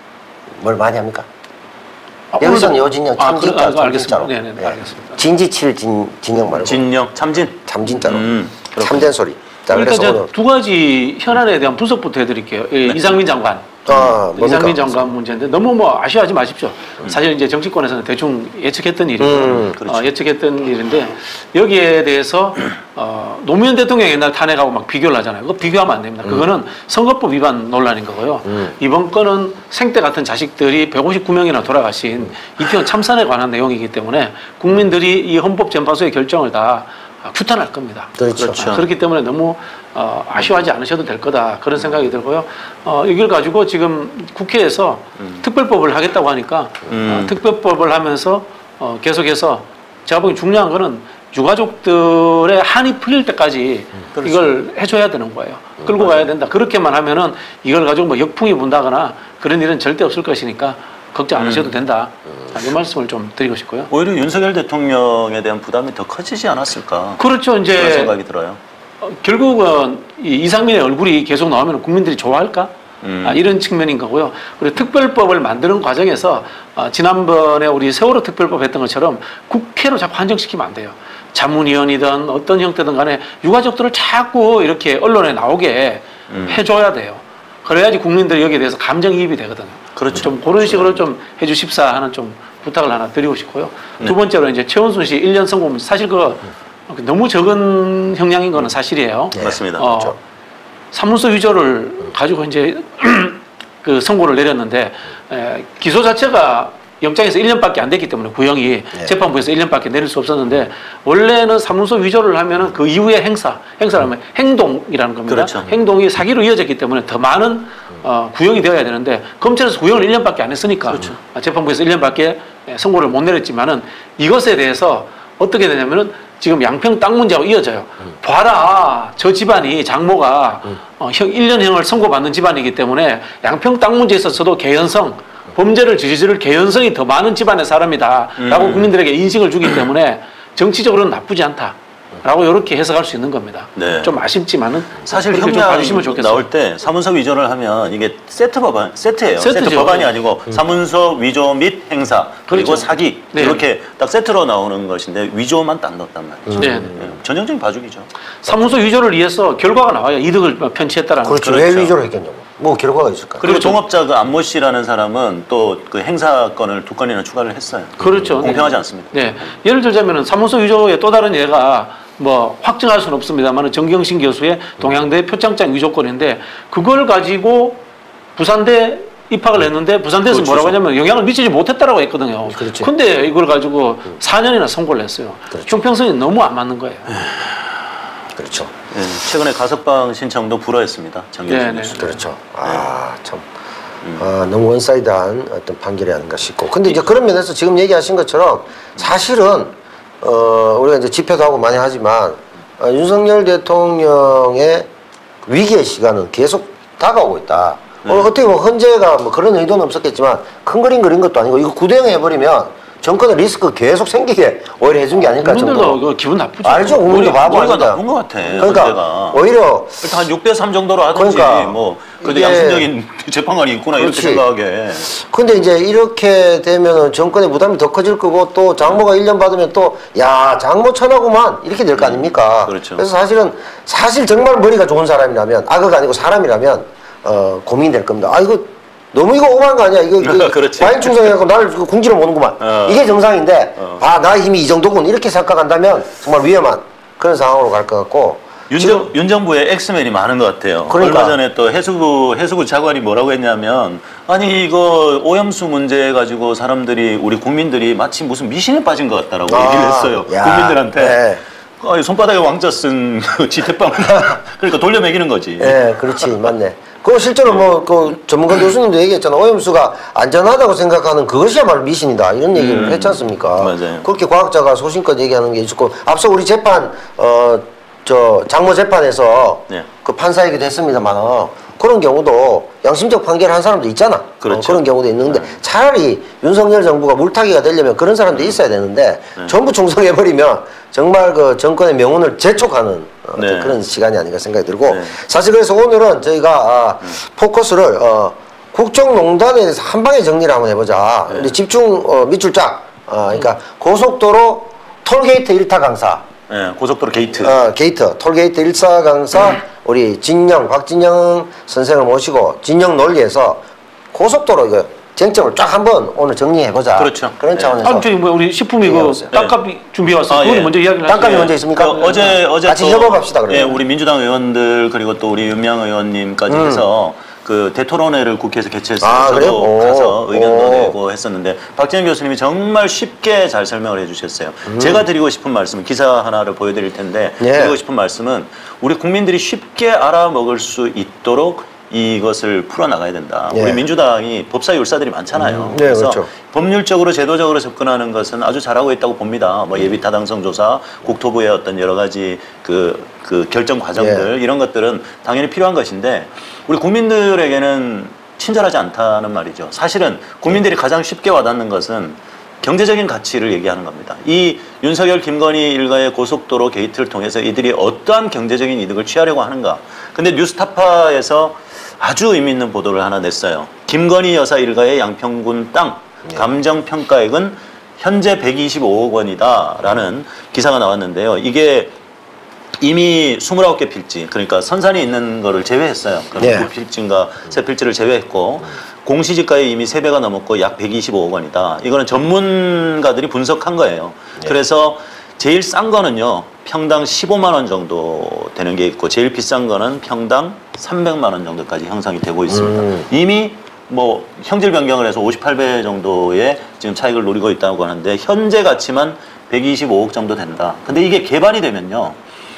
뭘 많이 합니까? 아, 여기서는 오늘도- 요진영 아, 참진자로 그래, 아, 알겠습니다. 참진자로. 네네, 예. 알겠습니다. 진지칠 진, 진영 말고 진영 참진. 참진자로 음, 그렇군요. 참된 소리. 자, 그러니까 그래서 이제 오늘 두 가지 현안에 대한 분석부터 해드릴게요. 예, 이상민 장관. 아, 뭡니까? 이상민 장관 문제인데 너무 뭐 아쉬워하지 마십시오. 사실 이제 정치권에서는 대충 예측했던 일이고 음, 어, 예측했던 일인데 여기에 대해서 어, 노무현 대통령 옛날 탄핵하고 막 비교를 하잖아요. 그거 비교하면 안 됩니다. 그거는 선거법 위반 논란인 거고요. 음. 이번 건은 생태 같은 자식들이 백오십구 명이나 돌아가신 이태원 참사에 관한 내용이기 때문에 국민들이 이 헌법재판소의 결정을 다 규탄할 겁니다. 그렇죠. 그렇죠. 그렇기 때문에 너무 어, 아쉬워하지 않으셔도 될 거다 그런 생각이 들고요. 어, 이걸 가지고 지금 국회에서 음. 특별법을 하겠다고 하니까 음. 어, 특별법을 하면서 어, 계속해서 제가 보기엔 중요한 거는 유가족들의 한이 풀릴 때까지 그렇죠. 이걸 해줘야 되는 거예요. 끌고 가야 된다. 그렇게만 하면은 이걸 가지고 뭐 역풍이 분다거나 그런 일은 절대 없을 것이니까 걱정 안 하셔도 된다. 아, 이 말씀을 좀 드리고 싶고요. 오히려 윤석열 대통령에 대한 부담이 더 커지지 않았을까? 그렇죠. 그런 이제 생각이 들어요. 어, 결국은 이 이상민의 얼굴이 계속 나오면 국민들이 좋아할까? 음. 아, 이런 측면인 거고요. 그리고 특별법을 만드는 과정에서 어, 지난번에 우리 세월호 특별법 했던 것처럼 국회로 자꾸 한정시키면 안 돼요. 자문위원이든 어떤 형태든 간에 유가족들을 자꾸 이렇게 언론에 나오게 음. 해줘야 돼요. 그래야지 국민들이 여기에 대해서 감정이입이 되거든요. 그렇죠. 좀 그런 식으로 좀 해주십사 하는 좀 부탁을 하나 드리고 싶고요. 네. 두 번째로 이제 최원순 씨 일 년 선고 사실 그 너무 적은 형량인 거는 사실이에요. 네. 맞습니다. 어, 그렇죠. 사문서 위조를 가지고 이제 그 선고를 내렸는데 에, 기소 자체가 영장에서 일 년밖에 안 됐기 때문에 구형이 네. 재판부에서 일 년밖에 내릴 수 없었는데 원래는 사문서 위조를 하면은 그 이후에 행사, 행사라면 행동이라는 겁니다. 그렇죠. 행동이 사기로 이어졌기 때문에 더 많은 어, 구형이 되어야 되는데 검찰에서 구형을 일 년밖에 안 했으니까 그렇죠. 재판부에서 일 년밖에 선고를 못 내렸지만은 이것에 대해서 어떻게 되냐면은 지금 양평 땅 문제하고 이어져요. 음. 봐라, 저 집안이 장모가 음. 어, 형 일 년형을 선고받는 집안이기 때문에 양평 땅 문제에 있어서도 개연성, 범죄를 저지를 개연성이 더 많은 집안의 사람이다라고 음. 국민들에게 인식을 주기 때문에 정치적으로는 나쁘지 않다. 라고 이렇게 해석할 수 있는 겁니다. 네. 좀 아쉽지만은 사실 그렇게 좀 형량 봐주시면 좋겠어요. 나올 때 사문서 위조를 하면 이게 세트 법안, 세트예요. 세트죠. 세트 법안이 아니고 사문서 위조 및 행사 그리고 그렇죠. 사기 네. 이렇게 딱 세트로 나오는 것인데 위조만 딱 넣었단 말이죠. 네. 네. 전형적인 봐주기죠. 사문서 위조를 위해서 결과가 나와요. 이득을 편취했다라는. 그렇죠. 그렇죠. 왜 위조를 했겠냐고. 뭐 결과가 있을까? 그리고 그렇죠. 동업자 그 안모 씨라는 사람은 또 그 행사건을 두 건이나 추가를 했어요. 그렇죠. 공평하지 네. 않습니다. 네. 예를 들자면은 사문서 위조의 또 다른 예가 뭐 확증할 수는 없습니다만 정경심 교수의 동양대 표창장 위조건인데 그걸 가지고 부산대 입학을 했는데 부산대에서 그렇죠. 뭐라고 하냐면 영향을 미치지 못했다라고 했거든요. 그렇죠. 근데 이걸 가지고 사 년이나 선고를 했어요. 그렇죠. 형평성이 너무 안 맞는 거예요. 그렇죠. 네, 최근에 가석방 신청도 불허했습니다. 정경심 네, 네. 교수. 그렇죠. 아, 참. 아, 너무 원사이드한 어떤 판결이 아닌가 싶고. 근데 이제 그런 면에서 지금 얘기하신 것처럼 사실은, 어, 우리가 이제 집회도 하고 많이 하지만, 어, 윤석열 대통령의 위기의 시간은 계속 다가오고 있다. 네. 어, 어떻게 보면 헌재가 뭐 그런 의도는 없었겠지만 큰 그림 그린 것도 아니고 이거 구대행해버리면 정권의 리스크 계속 생기게 오히려 해준 게 아닐까 국민들도 정도로. 그 기분 나쁘죠. 알죠? 국민도 바보 우리가 아니다. 나쁜 것 같아. 그러니까 헌재가. 오히려 일단 한 육 대 삼 정도로 하든지 그러니까 뭐 그래도 이게- 양심적인 재판관이 있구나 그렇지. 이렇게 생각하게. 근데 이제 이렇게 되면은 정권의 부담이 더 커질 거고 또 장모가 일 년 받으면 또 야 장모 천하구만 이렇게 될 거 아닙니까? 그렇죠. 그래서 사실은 사실 정말 머리가 좋은 사람이라면 악어가 아니고 사람이라면 어 고민이 될 겁니다. 아 이거 너무 이거 오만 거 아니야? 이거, 이거 그렇지. 과잉 충성해갖고 나를 궁지로 모는구만. 어. 이게 정상인데 어. 아 나의 힘이 이 정도군 이렇게 생각한다면 정말 위험한 그런 상황으로 갈 것 같고. 윤정, 윤 정부에 엑스맨이 많은 것 같아요. 그러니까. 얼마 전에 또 해수부 해수부 차관이 뭐라고 했냐면 아니 이거 오염수 문제 가지고 사람들이 우리 국민들이 마치 무슨 미신에 빠진 것 같다라고 아, 얘기를 했어요. 야, 국민들한테. 네. 아니, 손바닥에 왕자 쓴 지태빵 그러니까 돌려매기는 거지. 예, 그렇지, 맞네. 그 실제로 뭐 그 전문가 교수님도 얘기했잖아. 오염수가 안전하다고 생각하는 그것이야말로 미신이다. 이런 얘기를 음, 했지 않습니까? 맞아요. 그렇게 과학자가 소신껏 얘기하는 게 있었고 앞서 우리 재판 어 저 장모 재판에서 네. 그 판사이기도 했습니다만 어, 그런 경우도 양심적 판결을 한 사람도 있잖아. 그렇죠. 어, 그런 경우도 있는데 네. 차라리 윤석열 정부가 물타기가 되려면 그런 사람도 있어야 되는데 네. 전부 충성해버리면 정말 그 정권의 명운을 재촉하는 어, 네. 그런 시간이 아닌가 생각이 들고 네. 사실 그래서 오늘은 저희가 아, 포커스를 어, 국정농단에 대해서 한 방에 정리를 한번 해보자. 네. 우리 집중 어, 밑줄 짝. 어, 그러니까 고속도로 톨게이트 일타 강사. 예, 고속도로 게이트. 어, 게이트, 톨게이트 일사 강사, 우리 진영, 박진영 선생을 모시고 진영 논리에서 고속도로 이거 쟁점을 쫙 한번 오늘 정리해보자. 그렇죠. 그런 네. 차원에서. 아, 저기 뭐 우리 식품이 그 얘기해보세요. 땅값이 준비해 왔어요. 아, 그거는 예. 먼저 이야기를 땅값이 하시죠. 먼저 있습니까? 그 어제 어제 같이 또, 협업합시다, 그러면. 예, 우리 민주당 의원들 그리고 또 우리 윤명 의원님까지 음. 해서 그 대토론회를 국회에서 개최했어요. 아, 저도 그래요? 오. 가서 의견도 오. 내고 했었는데 박재현 교수님이 정말 쉽게 잘 설명을 해주셨어요. 제가 드리고 싶은 말씀은 기사 하나를 보여드릴 텐데 음. 예. 드리고 싶은 말씀은 우리 국민들이 쉽게 알아먹을 수 있도록 이것을 풀어나가야 된다. 예. 우리 민주당이 법사 율사들이 많잖아요. 음, 네, 그래서 그렇죠. 법률적으로 제도적으로 접근하는 것은 아주 잘하고 있다고 봅니다. 뭐 예비 타당성 조사, 국토부의 어떤 여러 가지 그, 그 결정 과정들 예. 이런 것들은 당연히 필요한 것인데 우리 국민들에게는 친절하지 않다는 말이죠. 사실은 국민들이 가장 쉽게 와닿는 것은 경제적인 가치를 얘기하는 겁니다. 이 윤석열, 김건희 일가의 고속도로 게이트를 통해서 이들이 어떠한 경제적인 이득을 취하려고 하는가. 근데 뉴스타파에서 아주 의미 있는 보도를 하나 냈어요. 김건희 여사 일가의 양평군 땅 감정평가액은 현재 백이십오억 원이다라는 기사가 나왔는데요. 이게 이미 스물아홉 개 필지, 그러니까 선산이 있는 거를 제외했어요. 네. 구 필지인가 세 필지를 제외했고 공시지가에 이미 세 배가 넘었고 약 백이십오억 원이다. 이거는 전문가들이 분석한 거예요. 네. 그래서 제일 싼 거는요, 평당 십오만 원 정도 되는 게 있고 제일 비싼 거는 평당 삼백만 원 정도까지 형성이 되고 있습니다. 음. 이미 뭐 형질 변경을 해서 오십팔 배 정도의 지금 차익을 노리고 있다고 하는데 현재 가치만 백이십오억 정도 된다. 근데 이게 개발이 되면요,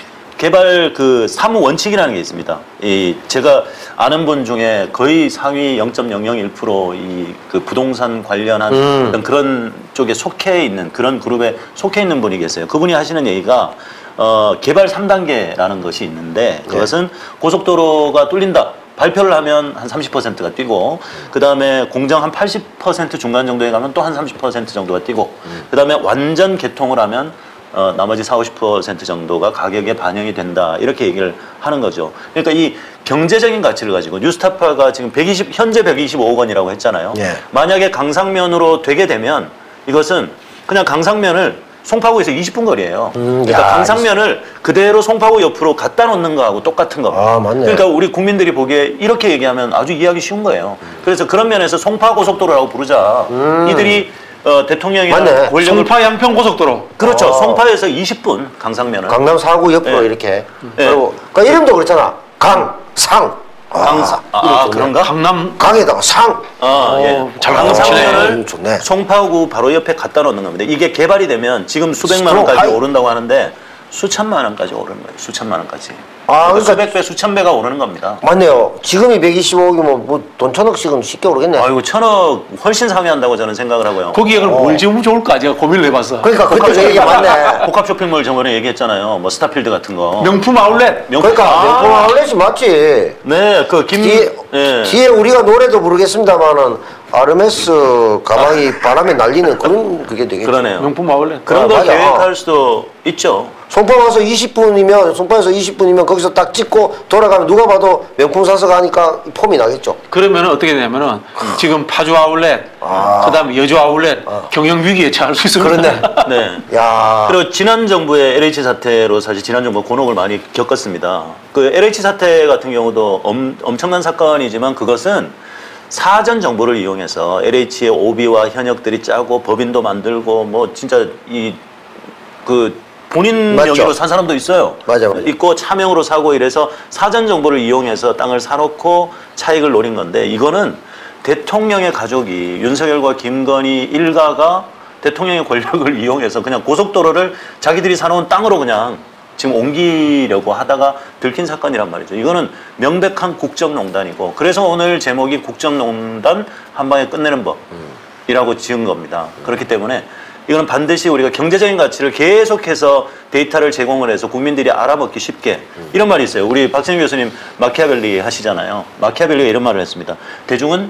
개발 그 사무 원칙이라는 게 있습니다. 이 제가 아는 분 중에 거의 상위 영 점 영영일 퍼센트 이 그 부동산 관련한 음. 어떤 그런 쪽에 속해 있는 그런 그룹에 속해 있는 분이 계세요. 그분이 하시는 얘기가 어 개발 삼 단계라는 것이 있는데 그것은 고속도로가 뚫린다. 발표를 하면 한 삼십 퍼센트가 뛰고 그 다음에 공정 한 팔십 퍼센트 중간 정도에 가면 또 한 삼십 퍼센트 정도가 뛰고 그 다음에 완전 개통을 하면 어, 나머지 사오십 퍼센트 정도가 가격에 반영이 된다. 이렇게 얘기를 하는 거죠. 그러니까 이 경제적인 가치를 가지고 뉴스타파가 지금 백이십, 현재 백이십오억 원이라고 했잖아요. 예. 만약에 강상면으로 되게 되면 이것은 그냥 강상면을 송파구에서 이십 분 거리예요. 음, 그러니까 야, 강상면을 그대로 송파구 옆으로 갖다 놓는 거하고 똑같은 겁니다. 아, 맞네. 그러니까 우리 국민들이 보기에 이렇게 얘기하면 아주 이해하기 쉬운 거예요. 그래서 그런 면에서 송파고속도로라고 부르자. 음. 이들이 어, 대통령이랑 맞네. 권력을 송파 양평 고속도로. 그렇죠. 아. 송파에서 이십 분 강상면은 강남 사구 옆으로 네. 이렇게. 네. 그리고 그 이름도 그렇잖아. 강, 상. 강사 아, 이름 아 좋네. 그런가? 강남. 강에다가 상. 아, 예. 어, 잘 강상면을 음, 좋네. 송파구 바로 옆에 갖다 놓는 겁니다. 이게 개발이 되면 지금 수백만 스트롱 원까지 하이. 오른다고 하는데 수천만 원까지 오르는 거예요. 수천만 원까지. 아, 그러니까- 수백 배, 수천 배가 오르는 겁니다. 맞네요. 지금이 백이십오억이면 뭐 돈 천억씩은 쉽게 오르겠네. 아이고 천억 훨씬 상회한다고 저는 생각을 하고요. 거기에 그럼 뭘 지으면 좋을까? 제가 고민을 해봤어. 그러니까 그때 그 얘기가 맞네. 복합 쇼핑몰 저번에 얘기했잖아요. 뭐 스타필드 같은 거. 명품 아울렛. 명품. 그러니까 아, 명품 아울렛이 맞지. 네, 그 김. 뒤에, 예. 뒤에 우리가 노래도 부르겠습니다만은 아르메스 가방이 바람에 날리는 그런 그게 되겠죠. 그러네요. 명품 아울렛. 그런 아, 거 맞아. 계획할 수도 있죠. 송파 와서 이십 분이면 송파에서 이십 분이면 거기서 딱 찍고 돌아가면 누가 봐도 명품 사서 가니까 폼이 나겠죠. 그러면 어떻게 되냐면은 지금 파주 아울렛, 아. 그다음에 여주 아울렛 경영 위기에 처할 수 있습니다. 그렇네. 네. 야. 그리고 지난 정부의 엘에이치 사태로 사실 지난 정부가 곤혹을 많이 겪었습니다. 그 엘에이치 사태 같은 경우도 엄, 엄청난 사건이지만 그것은 사전 정보를 이용해서 엘에이치의 오비와 현역들이 짜고 법인도 만들고 뭐 진짜 이 그 본인 맞죠. 명의로 산 사람도 있어요. 맞아, 맞아. 있고 차명으로 사고 이래서 사전 정보를 이용해서 땅을 사놓고 차익을 노린 건데 이거는 대통령의 가족이 윤석열과 김건희 일가가 대통령의 권력을 이용해서 그냥 고속도로를 자기들이 사놓은 땅으로 그냥 지금 옮기려고 하다가 들킨 사건이란 말이죠. 이거는 명백한 국정농단이고 그래서 오늘 제목이 국정농단 한 방에 끝내는 법이라고 지은 겁니다. 그렇기 때문에 이거는 반드시 우리가 경제적인 가치를 계속해서 데이터를 제공을 해서 국민들이 알아먹기 쉽게 이런 말이 있어요. 우리 박진영 교수님 마키아벨리 하시잖아요. 마키아벨리가 이런 말을 했습니다. 대중은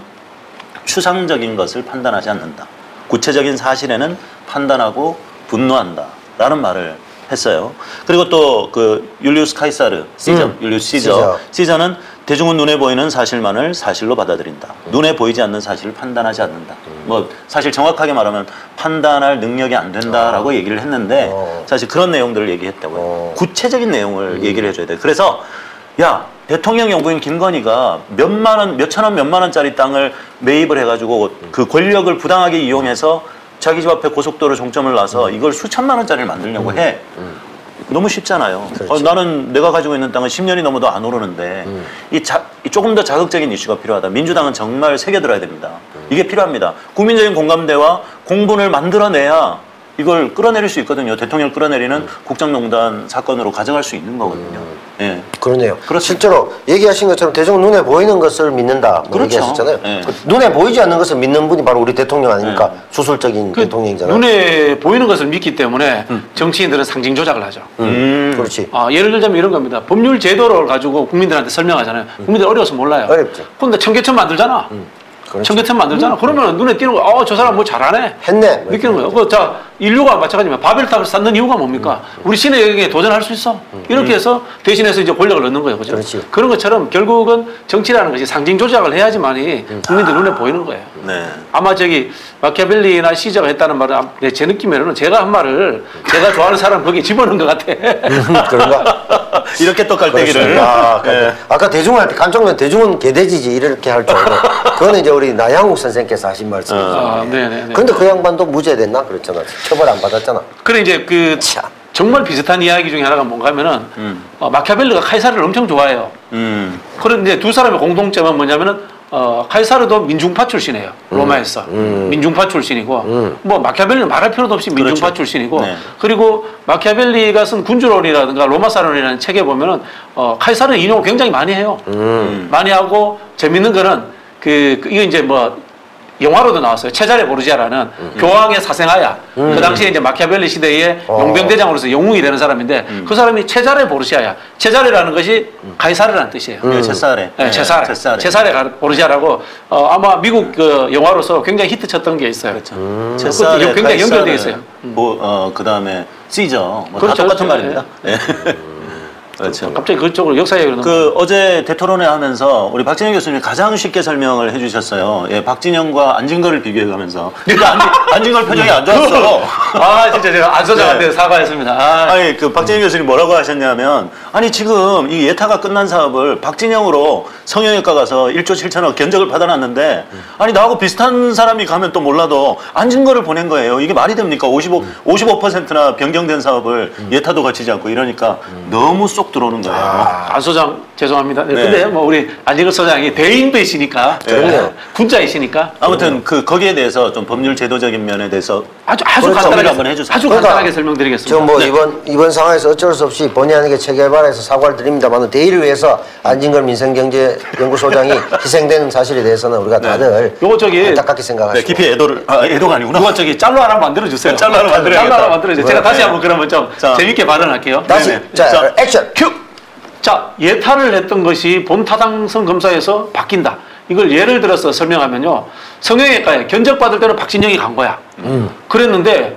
추상적인 것을 판단하지 않는다. 구체적인 사실에는 판단하고 분노한다. 라는 말을 했어요. 그리고 또 그 율리우스 카이사르, 시저, 음, 율리우스 시저. 시저. 시저는 대중은 눈에 보이는 사실만을 사실로 받아들인다. 눈에 보이지 않는 사실을 판단하지 않는다. 뭐 사실 정확하게 말하면 판단할 능력이 안 된다라고 어. 얘기를 했는데 어. 사실 그런 내용들을 얘기했다고요. 어. 구체적인 내용을 얘기를 해줘야 돼. 그래서 야 대통령 영부인 김건희가 몇만 원, 몇천 원, 몇만 원짜리 땅을 매입을 해가지고 그 권력을 부당하게 이용해서 자기 집 앞에 고속도로 종점을 놔서 이걸 수천만 원짜리를 만들려고 해. 너무 쉽잖아요. 어, 나는 내가 가지고 있는 땅은 십 년이 넘어도 안 오르는데 음. 이, 자, 이 조금 더 자극적인 이슈가 필요하다. 민주당은 정말 새겨들어야 됩니다. 이게 필요합니다. 국민적인 공감대와 공분을 만들어내야 이걸 끌어내릴 수 있거든요. 대통령을 끌어내리는 음. 국정농단 사건으로 가져갈 수 있는 거거든요. 예. 그러네요. 그렇습니다. 실제로 얘기하신 것처럼 대중은 눈에 보이는 것을 믿는다. 뭐 그렇죠. 얘기하셨잖아요. 네. 그 눈에 보이지 않는 것을 믿는 분이 바로 우리 대통령 아닙니까? 네. 수술적인 그 대통령이잖아요. 눈에 보이는 것을 믿기 때문에 정치인들은 상징 조작을 하죠. 음. 그렇지. 아, 예를 들자면 이런 겁니다. 법률 제도를 가지고 국민들한테 설명하잖아요. 국민들 어려워서 몰라요. 어렵죠. 근데 청계천 만들잖아. 그렇지. 청계천 만들잖아. 그러면 눈에 띄는 거, 어, 저 사람 뭐 잘하네. 했네. 느끼는 거예요. 그, 자, 인류가 마찬가지면 바벨탑을 쌓는 이유가 뭡니까? 음. 우리 신의 영역에 도전할 수 있어. 이렇게 해서 대신해서 이제 권력을 얻는 거예요. 그죠? 그렇지. 그런 것처럼 결국은 정치라는 것이 상징 조작을 해야지만이 국민들 눈에 보이는 거예요. 네. 아마 저기 마키아벨리나 시저가 했다는 말은 아, 네, 제 느낌에는 제가 한 말을 제가 좋아하는 사람 거기에 집어넣은 것 같아. 그런가? 이렇게 또 깔때기를. 아, 네. 아까 대중은 할 때 깜짝 놀랐 대중은 개돼지지 이렇게 할 줄 알고 그거는 이제 우리 나양욱 선생께서 하신 말씀이죠. 아, 네네네. 근데 그 양반도 무죄됐나 그랬잖아. 처벌 안 받았잖아. 그래 이제 그 참. 정말 비슷한 이야기 중에 하나가 뭔가 하면은 음. 어, 마키아벨리가 카이사르를 엄청 좋아해요. 음. 그런데 두 사람의 공통점은 뭐냐면은 어, 카이사르도 민중파 출신이에요. 로마에서 음. 민중파 출신이고 음. 뭐 마키아벨리는 말할 필요도 없이 민중파 그렇죠. 출신이고 네. 그리고 마키아벨리가 쓴 군주론이라든가 로마사론이라는 책에 보면은 어, 카이사르 인용을 굉장히 많이 해요. 음. 많이 하고 재밌는 거는 그, 그 이거 이제 뭐 영화로도 나왔어요. 체자레 보르지아라는 음. 교황의 사생아야. 그 당시에 이제 마키아벨리 시대에 어. 용병대장으로서 영웅이 되는 사람인데 그 사람이 체자레 보르지아야. 체자레라는 것이 카이사르라는 뜻이에요. 음. 체사레. 네, 체사레. 체사레. 체사레 보르지아라고 어, 아마 미국 그 영화로서 굉장히 히트쳤던 게 있어요. 그렇죠. 음. 체사레, 그것도 굉장히 연결되어 카이사르, 있어요. 뭐, 어, 그 다음에 시저. 뭐 그렇죠, 다 똑같은 그렇죠. 말입니다. 네. 그렇죠. 갑자기 그쪽으로 역사 얘기를 넘어. 그 어제 대토론회 하면서 우리 박진영 교수님이 가장 쉽게 설명을 해주셨어요. 예, 박진영과 안진걸을 비교해가면서. 그러니까 안, 안진걸 표정이 안 좋았어. 아 진짜 제가 안 소장한테 네. 사과했습니다. 아. 아니 그 박진영 교수님 뭐라고 하셨냐면 아니 지금 이 예타가 끝난 사업을 박진영으로 성형외과 가서 일조 칠천억 견적을 받아놨는데 아니 나하고 비슷한 사람이 가면 또 몰라도 안진걸을 보낸 거예요. 이게 말이 됩니까? 오십오, 오십오 퍼센트나 변경된 사업을 예타도 거치지 않고 이러니까 너무 쏙 들어오는 거예요. 안 소장 죄송합니다. 네. 네. 근데 뭐 우리 안진걸 소장이 대인배시니까 그럼요. 군자이시니까 아무튼 그 거기에 대해서 좀 법률 제도적인 면에 대해서 아주 아주 그렇죠. 간단하게 한번 해주세요. 아주 그러니까 간단하게 설명드리겠습니다. 저 뭐 네. 이번 이번 상황에서 어쩔 수 없이 본의 아니게 체계발에서 사과를 드립니다만 대의를 위해서 안진걸 민생경제연구소장이 희생되는 사실에 대해서는 우리가 다들 요거 저기 안타깝게 네, 생각하시고 깊이 애도를 아 애도가 아니구나. 누가 저기 짤로 하나 만들어 주세요. 짤로 하나 만들어야겠다. 짤로 하나 만들어 주세요. 제가 네. 다시 한번 그러면 좀 자. 재밌게 발언할게요. 다시 네네. 자, 자, 액션 큐. 자, 예타를 냈던 것이 본타당성 검사에서 바뀐다. 이걸 예를 들어서 설명하면요. 성형외과에 견적받을 때는 박진영이 간 거야. 음. 그랬는데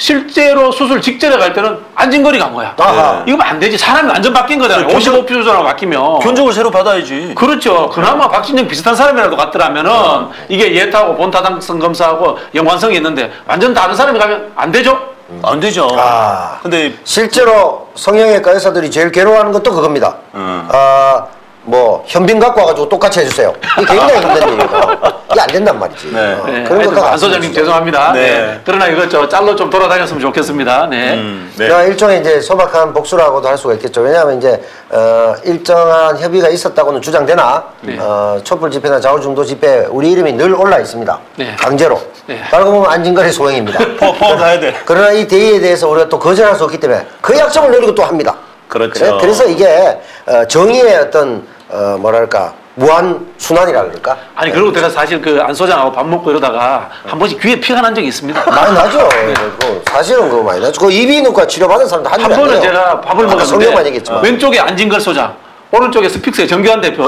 실제로 수술 직전에 갈 때는 안진걸이 간 거야. 아하. 이거 안 되지. 사람이 완전 바뀐 거잖아요. 견적- 오십오 표준으로 바뀌면. 견적을 새로 받아야지. 그렇죠. 그나마 박진영 비슷한 사람이라도 갔더라면은 이게 예타하고 본타당성 검사하고 연관성이 있는데 완전 다른 사람이 가면 안 되죠? 안 되죠. 아. 근데 실제로 성형외과 의사들이 제일 괴로워하는 것도 그겁니다. 음. 아, 뭐 현빈 갖고 와가지고 똑같이 해주세요. 이게 굉장히 힘든 일이고 이게 안 된단 말이지. 네. 어, 네. 그런 하여튼 것과 안 소장님 죄송합니다. 네. 네. 그러나 이거 저 짤로 좀 돌아다녔으면 좋겠습니다. 네. 음, 네. 그러니까 일종의 이제 소박한 복수라고도 할 수가 있겠죠. 왜냐하면 이제 어, 일정한 협의가 있었다고는 주장되나 네. 어, 촛불 집회나 자율중도 집회 우리 이름이 늘 올라 있습니다. 네. 강제로. 네. 알고 보면 안진걸의 소행입니다. 포, 포 가야 돼. 그러나 이 대의에 대해서 우리가 또 거절할 수 없기 때문에 그 약속을 노리고 또 합니다. 그렇죠. 그래? 그래서 이게 어, 정의의 어떤 어, 뭐랄까 무한 순환이라 그럴까? 아니 그리고 제가 사실 그 안 소장하고 밥 먹고 이러다가 한 번씩 귀에 피가 난 적이 있습니다. 많이 나죠. 그 사실은 그거 많이 나죠. 그 이비인후과 치료받은 사람도 한 한 명이 번은 아니에요. 제가 밥을 아까 성형만 먹었는데 얘기했지만. 왼쪽에 안진걸 소장, 오른쪽에 스픽스의 정교한 대표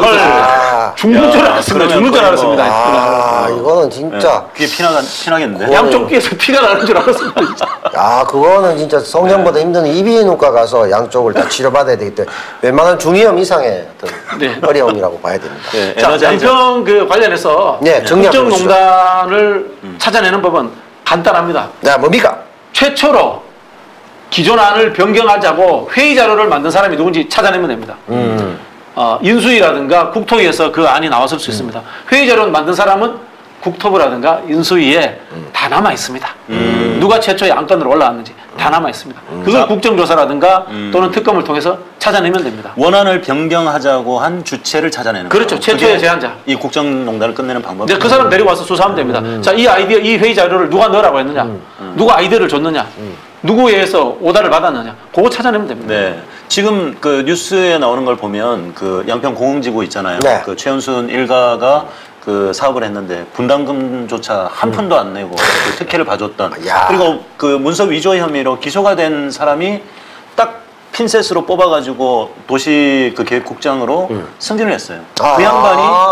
아. 죽는 줄 야, 알았습니다. 그러면 죽는 줄 거의 알았습니다. 아, 이거는 진짜. 네. 귀에 피나가, 피나겠는데. 그- 양쪽 귀에서 피가 나는 줄 알았습니다. 진짜. 야, 그거는 진짜 성형보다 힘든 이비인후과 가서 양쪽을 다 치료받아야 되기 때문에 웬만한 중이염 이상의 어떤 네. 어려움이라고 봐야 됩니다. 네, 자, 에너지 한정. 양평 그 관련해서 네, 정리하고 국정농단을 찾아내는 법은 간단합니다. 자, 뭡니까? 최초로 기존 안을 변경하자고 회의 자료를 만든 사람이 누군지 찾아내면 됩니다. 음. 어, 인수위라든가 국토위에서 그 안이 나왔을 수 있습니다. 회의 자료를 만든 사람은 국토부라든가 인수위에 다 남아 있습니다. 누가 최초에 안건으로 올라왔는지 다 남아 있습니다. 그걸 자. 국정조사라든가 또는 특검을 통해서 찾아내면 됩니다. 원안을 변경하자고 한 주체를 찾아내는 그렇죠. 거예요. 최초의 그게 제안자. 이 국정농단을 끝내는 방법. 이제 그 사람 데리고 와서 수사하면 됩니다. 자, 이 아이디어, 이 회의 자료를 누가 넣으라고 했느냐? 누가 아이디어를 줬느냐? 누구에 의해서 오다를 받았느냐? 그거 찾아내면 됩니다. 네. 지금 그 뉴스에 나오는 걸 보면 그 양평 공흥지구 있잖아요. 네. 그 최은순 일가가 그 사업을 했는데 분담금조차 한 푼도 안 내고 그 특혜를 봐줬던. 야. 그리고 그 문서 위조 혐의로 기소가 된 사람이 딱 핀셋으로 뽑아가지고 도시 그 계획국장으로 승진을 했어요. 아. 그 양반이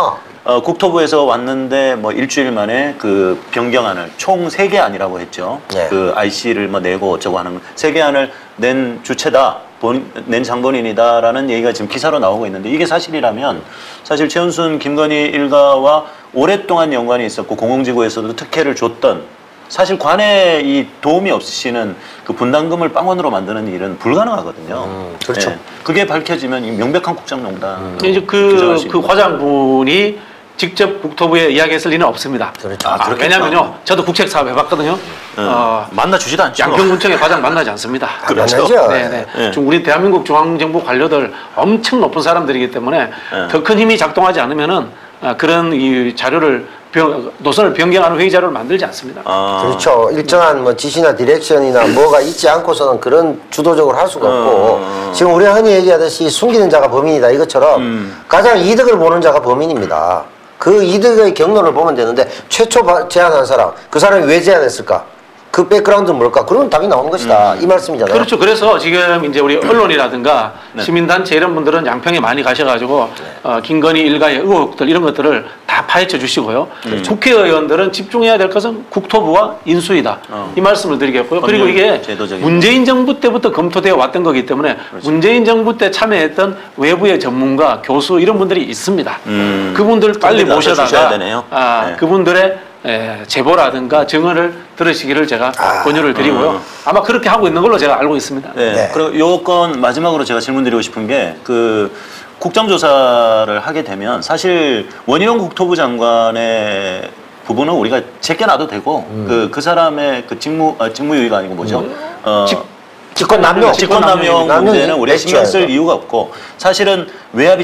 어, 국토부에서 왔는데 뭐 일주일 만에 그 변경안을 총 세 개 안이라고 했죠. 네. 그 아이씨를 뭐 내고 어쩌고 하는 세 개 안을 낸 주체다. 본, 낸 장본인이다라는 얘기가 지금 기사로 나오고 있는데 이게 사실이라면 사실 최은순, 김건희 일가와 오랫동안 연관이 있었고 공공지구에서도 특혜를 줬던 사실 관에 이 도움이 없으시는 그 분담금을 빵원으로 만드는 일은 불가능하거든요. 음, 그렇죠. 네. 그게 밝혀지면 이 명백한 국정농단. 음. 이제 그, 그 과장분이 직접 국토부에 이야기했을 리는 없습니다. 그렇죠. 아, 아, 왜냐면요, 저도 국책 사업 해봤거든요. 음. 어, 만나 주지도 않죠. 양평군청의 과장 만나지 않습니다. 그렇죠. 네, 네. 네. 지금 우리 대한민국 중앙정부 관료들 엄청 높은 사람들이기 때문에 네. 더 큰 힘이 작동하지 않으면은 아, 그런 이 자료를 변, 노선을 변경하는 회의 자료를 만들지 않습니다. 아. 그렇죠. 일정한 뭐 지시나 디렉션이나 뭐가 있지 않고서는 그런 주도적으로 할 수가 없고 어. 지금 우리가 흔히 얘기하듯이 숨기는 자가 범인이다 이것처럼 음. 가장 이득을 보는 자가 범인입니다. 그 이득의 경로를 보면 되는데 최초 바- 제안한 사람 그 사람이 왜 제안했을까? 그 백그라운드는 뭘까? 그러면 답이 나오는 것이다. 음. 이 말씀이잖아요. 그렇죠. 그래서 지금 이제 우리 언론이라든가 네. 시민단체 이런 분들은 양평에 많이 가셔가지고 어, 김건희 일가의 의혹들 이런 것들을 다 파헤쳐 주시고요. 음. 국회의원들은 집중해야 될 것은 국토부와 인수위다. 어. 이 말씀을 드리겠고요. 그리고 법률 이게 제도적인 문재인 정부 때부터 검토되어 왔던 거기 때문에 그렇죠. 문재인 정부 때 참여했던 외부의 전문가, 교수 이런 분들이 있습니다. 음. 그분들 빨리 좀 나서주셔야 모셔다가 되네요. 아, 네. 그분들의 에, 제보라든가 증언을 들으시기를 제가 아. 권유를 드리고요. 음. 아마 그렇게 하고 있는 걸로 제가 알고 있습니다. 네. 네. 그리고 요건 마지막으로 제가 질문드리고 싶은 게 그 국정조사를 하게 되면 사실 원희룡 국토부 장관의 부분은 우리가 제껴놔도 되고 그 그 사람의 그 직무 아, 직무유기가 아니고 뭐죠? 어, 직- 직권 남용. 직권남용 남용이 문제는 우리가 신경 쓸 맥주예요. 이유가 없고 사실은 외압이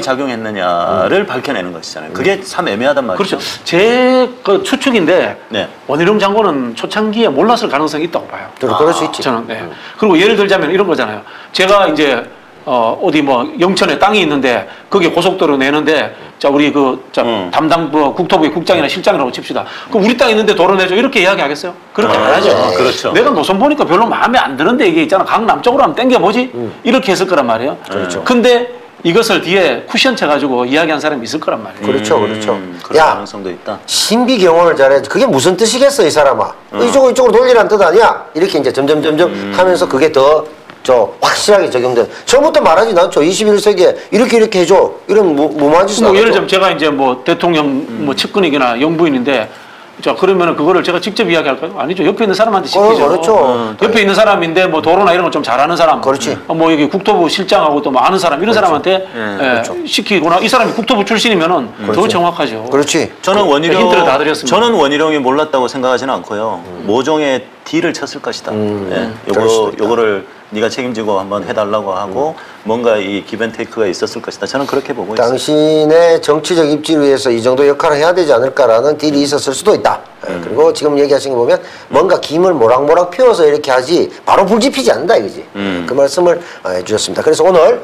작용했느냐를 밝혀내는 것이잖아요. 그게 참 애매하단 말이죠. 그렇죠. 제 그 추측인데 네. 원희룡 장관은 초창기에 몰랐을 가능성이 있다고 봐요. 그럴, 그럴 수 있지. 저는 네. 그리고 예를 들자면 이런 거잖아요. 제가 이제 어 어디 뭐 영천에 땅이 있는데 거기에 고속도로 내는데 자 우리 그자 음. 담당부 국토부의 국장이나 실장이라고 칩시다. 그 우리 땅 있는데 도로 내줘 이렇게 이야기하겠어요? 그렇게 안 하죠. 네. 그렇죠. 내가 노선 보니까 별로 마음에 안 드는데 이게 있잖아. 강남 쪽으로 하면 땡겨 보지 이렇게 했을 거란 말이에요. 그렇죠. 근데 이것을 뒤에 쿠션 쳐가지고 이야기한 사람이 있을 거란 말이에요. 그렇죠, 그렇죠. 음, 그럴 야. 가능성도 있다. 신비 경험을 잘해야지. 그게 무슨 뜻이겠어, 이 사람아. 이쪽으로 이쪽으로 돌리라는 뜻 아니야? 이렇게 이제 점점 점점 음. 하면서 그게 더 저 확실하게 적용돼. 처음부터 말하지 않죠. 이십일 세기에 이렇게 이렇게 해줘. 이런 무, 무모한 짓을 뭐 안 예를 하죠. 들면 제가 이제 뭐 대통령 뭐 측근이거나 영부인인데 자 그러면은 그거를 제가 직접 이야기할까요? 아니죠. 옆에 있는 사람한테 시키죠. 어, 그렇죠. 어, 옆에 있는 사람인데 뭐 도로나 이런 거 좀 잘하는 사람, 그렇지. 어, 뭐 여기 국토부 실장하고 또 뭐 아는 사람 이런 사람한테 예, 예, 그렇죠. 시키거나 이 사람이 국토부 출신이면은 더 정확하죠. 그렇지. 저는 원희룡 힌트를 다 드렸습니다. 저는 원희룡이 몰랐다고 생각하지는 않고요. 모종의 딜을 쳤을 것이다. 음, 예, 그럴 수도 요거 있다. 요거를 네가 책임지고 한번 해달라고 하고 뭔가 이 기벤테이크가 있었을 것이다. 저는 그렇게 보고 있어요. 당신의 정치적 입지를 위해서 이 정도 역할을 해야 되지 않을까라는 딜이 있었을 수도 있다. 예, 그리고 지금 얘기하신 거 보면 뭔가 김을 모락모락 피워서 이렇게 하지 바로 불 지피지 않는다 이거지. 음. 그 말씀을 어, 해주셨습니다. 그래서 오늘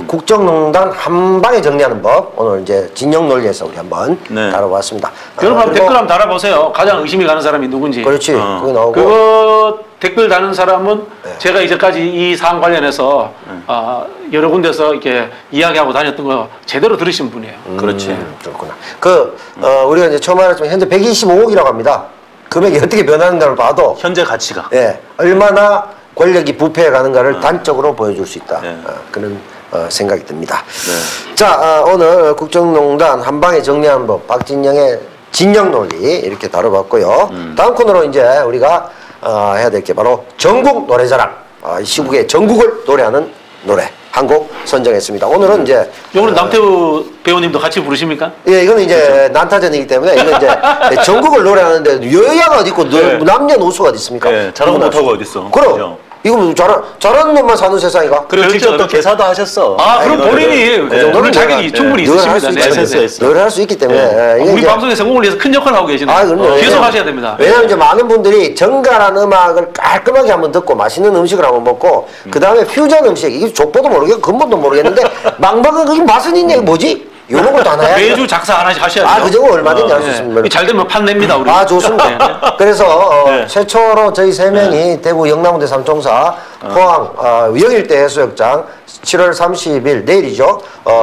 국정농단 한 방에 정리하는 법 오늘 이제 진영 논리에서 우리 한번 네. 다뤄봤습니다. 여러분 어, 한번 그리고- 댓글 한번 달아보세요. 가장 의심이 가는 사람이 누군지. 그렇지. 어. 그거 나오고. 그거 댓글 다는 사람은 네. 제가 이제까지 이 사안 관련해서 아, 여러 군데서 이렇게 이야기하고 다녔던 거 제대로 들으신 분이에요. 그렇지. 음, 그렇구나. 그 어, 우리가 이제 처음 알았지만 현재 백이십오억이라고 합니다. 금액이 어떻게 변하는가를 봐도 현재 가치가. 예, 얼마나 권력이 부패해 가는가를 단적으로 보여줄 수 있다. 네. 어, 그런 어, 생각이 듭니다. 네. 자, 어, 오늘 국정농단 한 방에 정리한 법, 박진영의 진영 논리 이렇게 다뤄봤고요. 음. 다음 코너로 이제 우리가 어, 해야 될 게 바로 전국 노래자랑. 어, 이 시국의 전국을 노래하는 노래 한 곡 선정했습니다. 오늘은 이제 요거는 어, 남태우 배우님도 같이 부르십니까? 예, 이거는 이제 난타전이기 때문에 이건 이제 전국을 노래하는데 여야가 어디 있고 네. 남녀노소가 어디 있습니까? 네, 잘하고 못하고 어디 있어. 그럼 그죠? 이거 뭐 잘하, 잘하는 놈만 사는 세상이가? 그리고 그렇죠, 직접 또 그렇죠. 개사도 하셨어. 아, 그럼 이거를. 본인이 그 정도는 자격이 충분히 늘 할 있으십니다. 수 네, 있죠. 네, 네. 했어. 늘 할 수 있기 때문에 예, 이게 우리 이제- 방송의 성공을 위해서 큰 역할을 하고 계시는 아, 그럼요. 계속 왜냐면- 하셔야 됩니다. 왜냐면 이제 많은 분들이 정갈한 음악을 깔끔하게 한번 듣고 맛있는 음식을 한번 먹고 그 다음에 퓨전 음식 이게 족보도 모르겠고 근본도 모르겠는데 막 먹은 그게 맛은 있냐 이게 뭐지? 이런 것도 하나 해야 매주 작사 하나씩 하셔야죠. 아, 그죠? 얼마든지 할 수 네. 있습니다. 잘 되면 판냅니다, 우리. 아, 좋습니다. 네, 네. 그래서 어, 네. 최초로 저희 세 명이 대구 영남대 삼총사 포항 어, 영일대 해수욕장 칠월 삼십일 내일이죠. 어,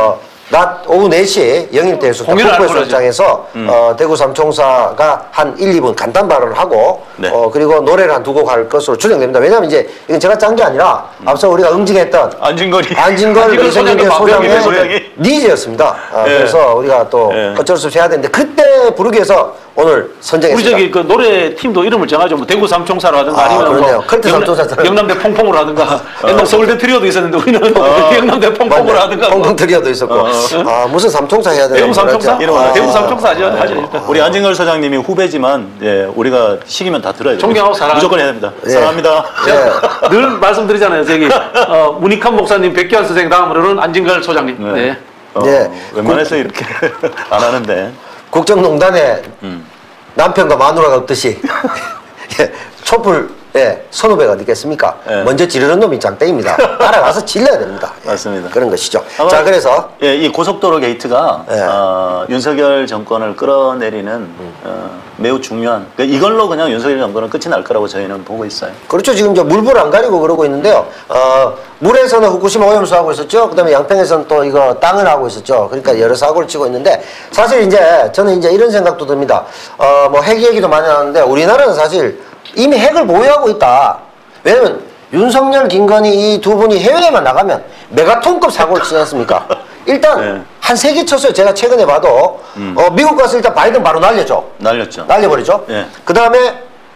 낮 오후 네 시 영일대에서 폭포해수욕장에서 음. 어, 대구 삼총사가 한 일, 이 분 간단 발언을 하고 네. 어, 그리고 노래를 한 두 곡 할 것으로 추정됩니다. 왜냐하면 이제 이건 제가 짠 게 아니라 음. 앞서 우리가 응징했던 안진걸이 안진걸 이성균 소장의 소장이 니즈였습니다. 아, 예. 그래서 우리가 또 예. 어쩔 수 없이 해야 되는데 그때 부르기 위해서 오늘 우리 선정했습니다. 저기 그 노래 팀도 이름을 정하죠. 뭐 대구 삼총사라든가 아, 아니면 그러네요. 뭐 컬트 삼총사처럼. 영남대 퐁퐁으로 하든가 옛날 서울대 트리오도 있었는데 우리는 영남대 퐁퐁으로 하든가 뭐. 펑펑 트리오도 있었고 어. 아 무슨 삼총사 해야 되나 대구 삼총사? 이런 거 아, 하죠. 대구 삼총사 하죠. 하죠 일단. 우리 안진걸 소장님이 후배지만 예, 우리가 시키면 다 들어야 돼요. 존경하고 사랑. 무조건 해야 됩니다. 예. 사랑합니다. 예. 늘 말씀드리잖아요. 저기 어, 문익환 목사님, 백기환 선생 다음으로는 안진걸 소장님. 네. 네. 어, 예. 웬만해서 이렇게 안 하는데. 국정농단에 음. 남편과 마누라가 없듯이 예, 촛불 예, 선후배가 어디겠습니까? 예. 먼저 지르는 놈이 장땡입니다. 따라가서 질러야 됩니다. 예, 맞습니다. 그런 것이죠. 아마, 자, 그래서 예, 이 고속도로 게이트가 예. 어, 윤석열 정권을 끌어내리는 음. 어, 매우 중요한 그러니까 이걸로 그냥 윤석열 정권은 끝이 날 거라고 저희는 보고 있어요. 그렇죠. 지금 저 물불 안 가리고 그러고 있는데요. 어, 물에서는 후쿠시마 오염수 하고 있었죠. 그다음에 양평에서는 또 이거 땅을 하고 있었죠. 그러니까 여러 사고를 치고 있는데 사실 이제 저는 이제 이런 생각도 듭니다. 어, 뭐 핵 얘기도 많이 나왔는데 우리나라는 사실 이미 핵을 보유하고 있다. 왜냐면 윤석열, 김건희 이 두 분이 해외에만 나가면 메가톤급 사고를 치지 않습니까? 일단 네. 한 세 개 쳤어요. 제가 최근에 봐도 음. 어, 미국 가서 일단 바이든 바로 날렸죠. 날렸죠. 날려버리죠. 예. 그 다음에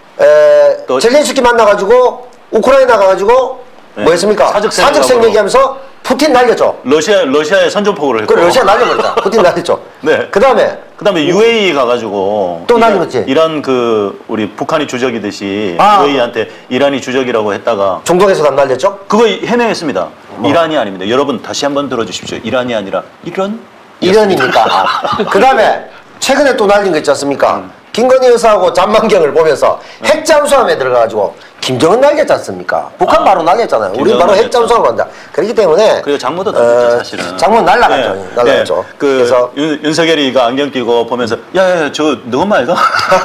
에, 또- 젤렌스키 만나가지고 우크라이나 가가지고 네. 뭐 했습니까? 사직생 사직생 얘기하고. 얘기하면서 푸틴 날렸죠. 러시아 러시아에 선전포고를 했고. 그 러시아 날려버렸다. 푸틴 날렸죠. 네. 그 다음에 그다음에 유에이 가가지고 또 이란- 날렸지. 이란 그 우리 북한이 주적이듯이 아. 유에이한테 이란이 주적이라고 했다가 중동에서도 안 날렸죠. 그거 해명했습니다. 뭐? 이란이 아닙니다. 여러분 다시 한번 들어주십시오. 이란이 아니라 이런 이런이니까. 그 다음에 최근에 또 날린 거 있지 않습니까? 음. 김건희 여사하고 잔만경을 보면서 핵잠수함에 들어가가지고 김정은 날렸지 않습니까? 북한 아, 바로 날렸잖아요. 우리 김정은 바로 날렸죠. 핵잠수함을 간다. 그렇기 때문에 그리고 장모도 날렸죠, 사실은. 장모 날라갔죠. 네, 날라갔죠. 네. 그 그래서 윤, 윤석열이가 안경 끼고 보면서 야야야 저 너 엄마 아이가?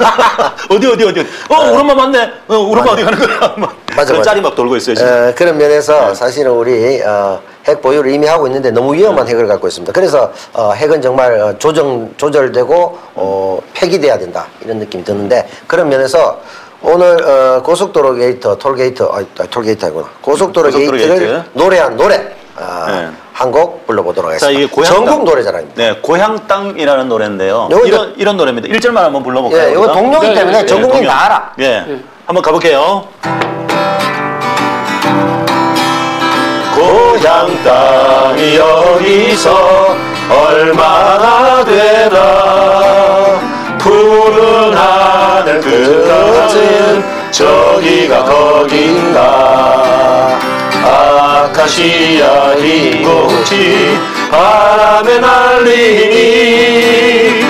어디 어디 어디 어 우리 엄마 맞네. 어, 우리 엄마 어디 가는 거야? 막 맞아, 그런 맞아. 짤이 막 돌고 있어요 지금. 에, 그런 면에서 네. 사실은 우리 어, 핵 보유를 이미 하고 있는데 너무 위험한 핵을 갖고 있습니다. 그래서 어, 핵은 정말 어, 조정 조절되고 어, 폐기돼야 된다 이런 느낌이 드는데 그런 면에서 오늘 어, 고속도로 게이트, 톨게이트, 아, 톨게이트 아니구나. 고속도로, 고속도로 게이트를 게이트. 노래한 노래 아, 네. 한 곡 불러보도록 자 하겠습니다. 이게 고향 전국 땅. 노래자랑입니다. 네, 고향 땅이라는 노래인데요. 요거 이런 이제- 이런 노래입니다. 일 절만 한번 불러볼까요? 예, 이거 우리가? 동료이기 네, 때문에 네, 전 국민이 동요. 다 알아. 예, 네. 한번 가볼게요. 고향 땅이 여기서 얼마나 되나 푸른 하늘 끝은 저기가 거긴가 아카시아 흰 꽃이 바람에 날리니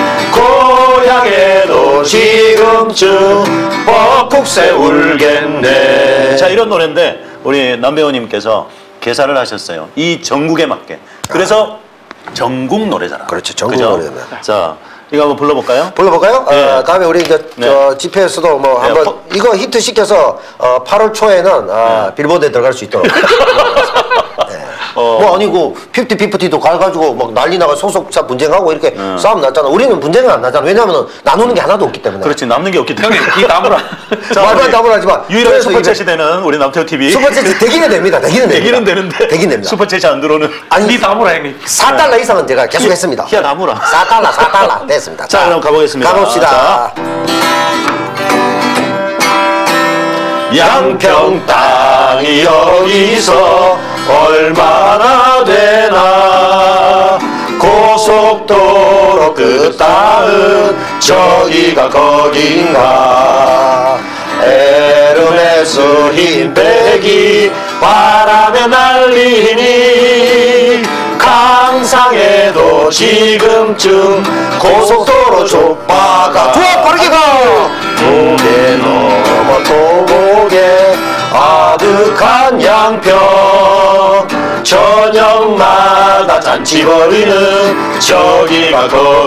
고향에도 지금쯤 뻐국새 울겠네. 자 이런 노래인데 우리 남배우님께서 개사를 하셨어요. 이 전국에 맞게. 그래서 전국 노래잖아. 그렇죠. 전국 그죠? 노래잖아요. 자 이거 한번 불러볼까요? 불러볼까요? 네. 어, 다음에 우리 이제 네. 저 집회에서도 뭐 네, 한번 퍼- 이거 히트 시켜서 어, 팔월 초에는 아, 네. 빌보드에 들어갈 수 있도록. 네. 어. 뭐 아니고 피프티 피프티도 가가지고 막 난리 나가 소속사 분쟁하고 이렇게 네. 싸움 났잖아. 우리는 분쟁은 안 나잖아. 왜냐하면 나누는 게 하나도 없기 때문에. 그렇지 남는 게 없기 때문에. 형님, 이 다물어. 자, 말도 안 우리 다물하지만 유일하게 그래서 슈퍼챗이 이게- 되는 우리 남태호 티비. 슈퍼챗이 되기는 됩니다. 되기는 됩니다. 되기는 되는데 되긴 됩니다. 슈퍼챗이 안 들어오는. 아니 니 다물어 형님. 사 달러 이상은 제가 계속 했습니다. 희야 다물어. 사 달러, 사 달러 됐습니다. 자, 그럼 가보겠습니다. 가봅시다. 양평 땅이 여기서 얼마나 되나 고속도로 끝 닿은 저기가 거긴가 에르메스 흰백이 바람에 날리니 강상에도 지금쯤 고속도로 좁아가 좋아 빠르게 가! 고개 넘어 도보게 아득한 양평 저녁마다 잔치 벌이는 저기가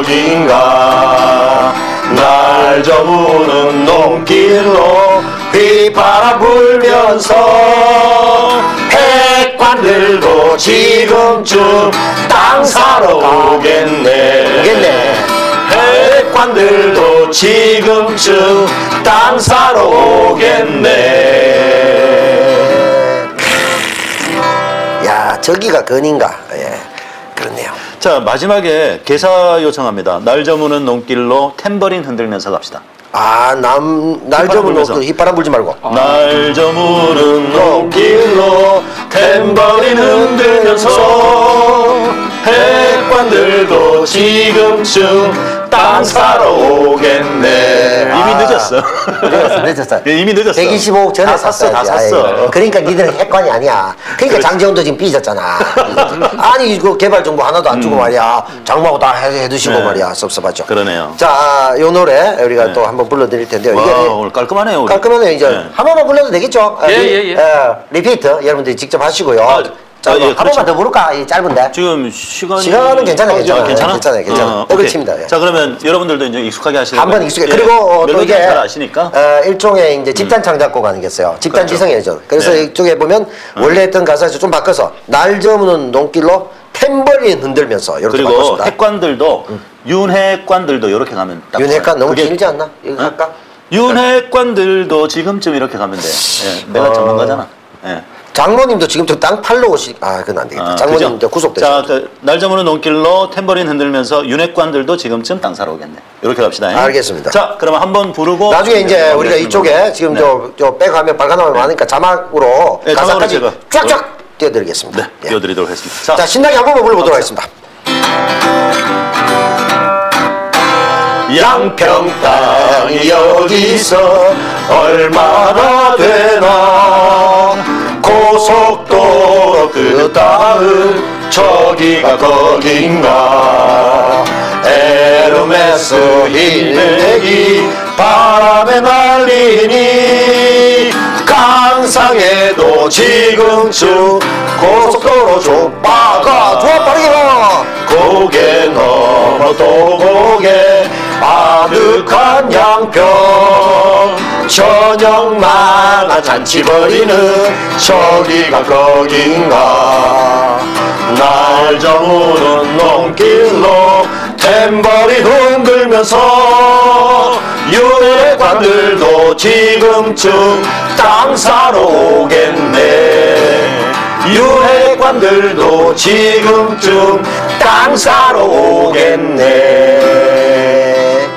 거긴가 날 저무는 농길로 휘바람 불면서 백관 해관들도 지금쯤 땅 사러 오겠네. 오겠네. 해관들도 지금쯤 땅 사러 오겠네. 야, 저기가 근인가? 예, 그렇네요. 자, 마지막에 개사 요청합니다. 날 저무는 논길로 탬버린 흔들면서 갑시다. 아, 남, 날 접은 거, 휘바람 불지 말고. 아. 날 저무는 논길로 탬버린 흔들면서 해관들도 지금쯤 땅 사러 오겠네. 이미 아, 늦었어. 늦었어, 늦었어. 예, 이미 늦었어. 백이십오억 전에 다 샀어, 다 샀어야지. 샀어. 아이, 그러니까 니들은 핵관이 아니야. 그러니까 그렇지. 장재훈도 지금 삐졌잖아. 아니, 이거 개발 정보 하나도 안 주고 말이야. 장모하고 다 해, 해두시고 네. 말이야. 섭섭하죠. 그러네요. 자, 요 노래 우리가 네. 또 한번 불러드릴 텐데요. 와, 이게 오늘 깔끔하네요. 우리. 깔끔하네요. 이제 네. 한 번만 불러도 되겠죠? 예, 리, 예, 예. 어, 리피트 여러분들이 직접 하시고요. 아, 자, 아, 예, 한 그렇죠. 번만 더 부를까? 이 짧은데. 지금 시간이 시간은 괜찮아요, 아, 괜찮아요. 괜찮아? 괜찮아요, 괜찮아요. 어, 떡을 오케이. 칩니다, 예. 자, 그러면 여러분들도 이제 익숙하게 하시는 한 번 거예요. 익숙해. 예. 그리고 어, 또 멜로디 이게 잘 아시니까. 어, 일종의 이제 집단 창작곡 아니겠어요? 집단 그렇죠. 지성이죠. 그래서 네. 이쪽에 보면 원래 했던 가사에서 좀 바꿔서 날 저무는 논길로 탬버린 흔들면서 이렇게 그리고 바꿨습니다. 핵관들도 윤핵관들도 이렇게 가면 딱 윤핵관 너무 그게- 길지 않나? 이거 어? 할까? 윤핵관들도 지금쯤 이렇게 가면 돼. 예, 내가 어. 전문가잖아. 예. 장모님도 지금 저 땅 팔러 오시. 아, 그건 안 되겠다. 아, 장모님 그죠? 이제 구속되죠. 자, 그, 날 저무는 논길로 탬버린 흔들면서 윤핵관들도 지금쯤 땅 사러 오겠네. 이렇게 갑시다. 예. 알겠습니다. 자, 그러면 한번 부르고 나중에 이제 네, 우리가 이쪽에 지금 네. 저, 저 백화면 빨간화면 많으니까 자막으로 네, 자막으로 가사까지 제가- 쫙쫙 띄워드리겠습니다. 네, 예. 띄워드리도록 하겠습니다. 자, 자, 신나게 한 번만 불러보도록 하겠습니다. 양평 땅이 여기서 얼마나 되나 고속도로 그 다음 저기가 거긴가 에르메스 흰색이 바람에 날리니 강상에도 지금쯤 고속도로 좁아가 좋아, 빠르게 가! 고개 넘어 또 고개 아득한 양평 저녁마다 잔치 벌이는 저기가 거긴가 날 저무는 논길로 탬버린 흔들면서 윤핵관들도 지금쯤 땅 사러 오겠네 윤핵관들도 지금쯤 땅 사러 오겠네.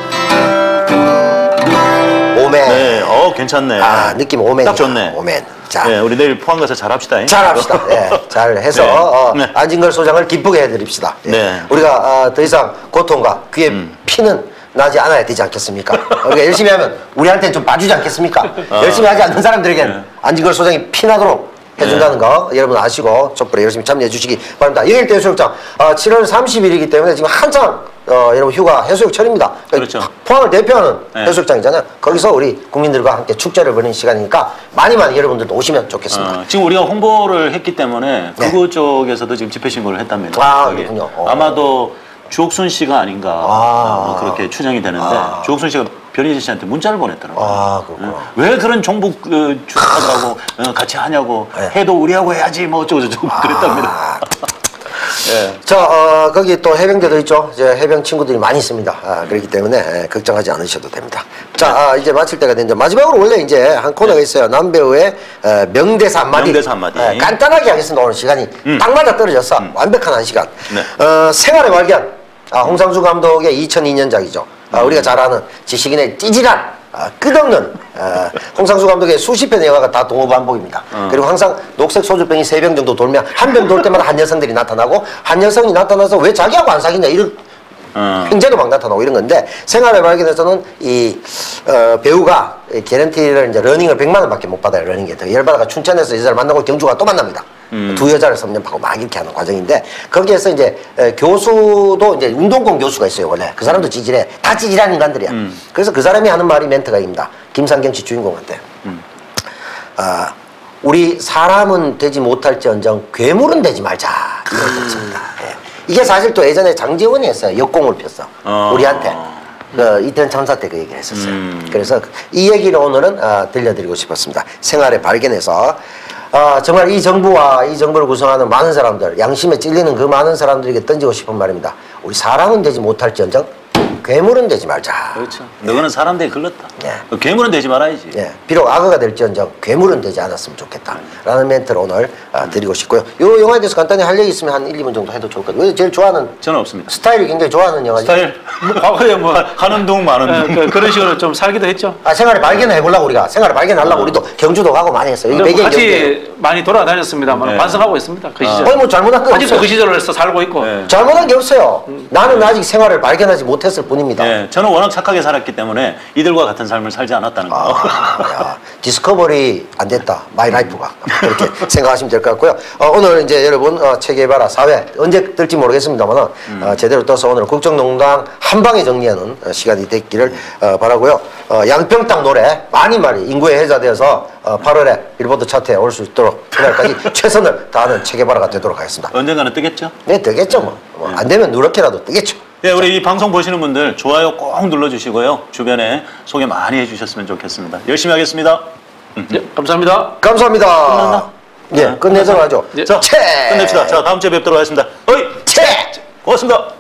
오멘. 네, 어 괜찮네. 아, 느낌 오멘이야. 딱 좋네. 오멘. 자, 네, 우리 내일 포항 가서 잘합시다. 잘합시다. 예, 잘 해서 네. 어, 네. 안진걸 소장을 기쁘게 해드립시다. 예. 네. 우리가 어, 더 이상 고통과 귀에 피는 나지 않아야 되지 않겠습니까? 우리가 열심히 하면 우리한테는 좀 봐주지 않겠습니까? 열심히 하지 않는 사람들에게는 네. 안진걸 소장이 피나도록 해준다는 거 여러분 아시고 촛불에 열심히 참여해 주시기 바랍니다. 영일 대 해수욕장 어, 칠월 삼십일이기 때문에 지금 한창 어, 여러분 휴가 해수욕철입니다. 그렇죠. 포항을 대표하는 네. 해수욕장이잖아요. 거기서 우리 국민들과 함께 축제를 벌이는 시간이니까 많이 많이 여러분들도 오시면 좋겠습니다. 어, 지금 우리가 홍보를 했기 때문에 네. 그거 쪽에서도 지금 집회 신고를 했답니다. 아, 거기. 그렇군요. 어. 아마도 주옥순 씨가 아닌가 아. 어, 그렇게 추정이 되는데 아. 주옥순 씨가 변희재 씨한테 문자를 보냈더라고요. 아, 그렇구나. 응? 왜 그런 종북 어, 주사들하고 어, 같이 하냐고 네. 해도 우리하고 해야지 뭐 어쩌고 저쩌고 그랬답니다. 아. 예. 자, 어, 거기 또 해병대도 있죠. 이제 해병 친구들이 많이 있습니다. 아, 그렇기 때문에 예, 걱정하지 않으셔도 됩니다. 자, 아, 이제 마칠 때가 됐는데 마지막으로 원래 이제 한 코너가 있어요. 남배우의 어, 명대사 한마디. 명대사 한마디. 예, 간단하게 하겠습니다. 오늘 시간이 음. 딱 맞아 떨어졌어. 완벽한 한 시간. 네. 어, 생활의 발견. 아, 홍상수 감독의 이천이 년작이죠. 아, 우리가 잘 아는 지식인의 찌질한 아, 끝없는 아, 홍상수 감독의 수십 편의 영화가 다 동호반복입니다. 어. 그리고 항상 녹색 소주병이 세 병 정도 돌면 한 병 돌 때마다 한 여성들이 나타나고 한 여성이 나타나서 왜 자기하고 안 사귀냐 이런 어. 횡재도 막 나타나고 이런 건데 생활의 발견에서는 이 어, 배우가 이 개런티를 이제 러닝을 백만 원밖에 못 받아요. 러닝에 더 열받아가 춘천에서 여자를 만나고 경주가 또 만납니다. 음. 두 여자를 섭렵하고 막 이렇게 하는 과정인데 거기에서 이제 에, 교수도 이제 운동권 교수가 있어요. 원래 그 사람도 찌질해. 다 찌질한 인간들이야. 음. 그래서 그 사람이 하는 말이 멘트가 입니다. 김상경 씨 주인공한테 음. 아, 우리 사람은 되지 못할지언정 괴물은 되지 말자 이런 뜻입니다. 예. 이게 사실 또 예전에 장재원이 했어요. 역공을 폈어. 어. 우리한테. 그 이태원 참사 때 그 얘기를 했었어요. 음. 그래서 이 얘기를 오늘은 아, 들려드리고 싶었습니다. 생활의 발견에서 아, 정말 이 정부와 이 정부를 구성하는 많은 사람들, 양심에 찔리는 그 많은 사람들에게 던지고 싶은 말입니다. 우리 사람은 되지 못할지언정 괴물은 되지 말자. 그렇죠. 너는 사람 되게 글렀다. 예. 괴물은 되지 말아야지. 예, 비록 악어가 될지언정 괴물은 되지 않았으면 좋겠다라는 멘트를 오늘 아, 드리고 싶고요. 이 영화에 대해서 간단히 할 얘기 있으면 한 일, 이 분 정도 해도 좋을 것 같아요. 제일 좋아하는 저는 없습니다. 스타일이 굉장히 좋아하는 영화죠. 스타일 뭐 과거에 뭐 하는 둥 마는 둥. 그, 그런 식으로 좀 살기도 했죠. 아, 생활을 발견해 보려고 우리가 생활을 발견하려고 어. 우리도 경주도 가고 많이 했어요. 이 근데 뭐 배경 같이 경주예요. 많이 돌아다녔습니다만 네. 반성하고 있습니다. 그 시절. 아니 뭐 잘못한 거 아직도 없어요. 그 시절에서 살고 있고. 네. 잘못한 게 없어요. 나는 아직 생활을 발견하지 못했을 뿐입니다. 예, 저는 워낙 착하게 살았기 때문에 이들과 같은 삶을 살지 않았다는 거. 아, 야, 디스커버리 안 됐다. 마이 라이프가. 그렇게 생각하시면 될 것 같고요. 어, 오늘 이제 여러분 어, 체계바라 사회 언제 뜰지 모르겠습니다만 음. 어, 제대로 떠서 오늘 국정농단 한 방에 정리하는 어, 시간이 됐기를 어, 바라고요. 어, 양평땅 노래 많이 많이 인구에 해자되어서 어, 팔월에 빌보드 차트에 올 수 있도록 그날까지 최선을 다하는 체계바라가 되도록 하겠습니다. 언젠가는 뜨겠죠? 네, 되겠죠. 뭐. 뭐, 안 되면 누렇게라도 뜨겠죠. 예, 우리 이 방송 보시는 분들 좋아요 꼭 눌러주시고요. 주변에 소개 많이 해주셨으면 좋겠습니다. 열심히 하겠습니다. 예, 감사합니다. 감사합니다. 끝났나? 예, 끝내도록 하죠. 예. 자, 채! 끝냅시다. 자, 다음 주에 뵙도록 하겠습니다. 어이! 채! 고맙습니다.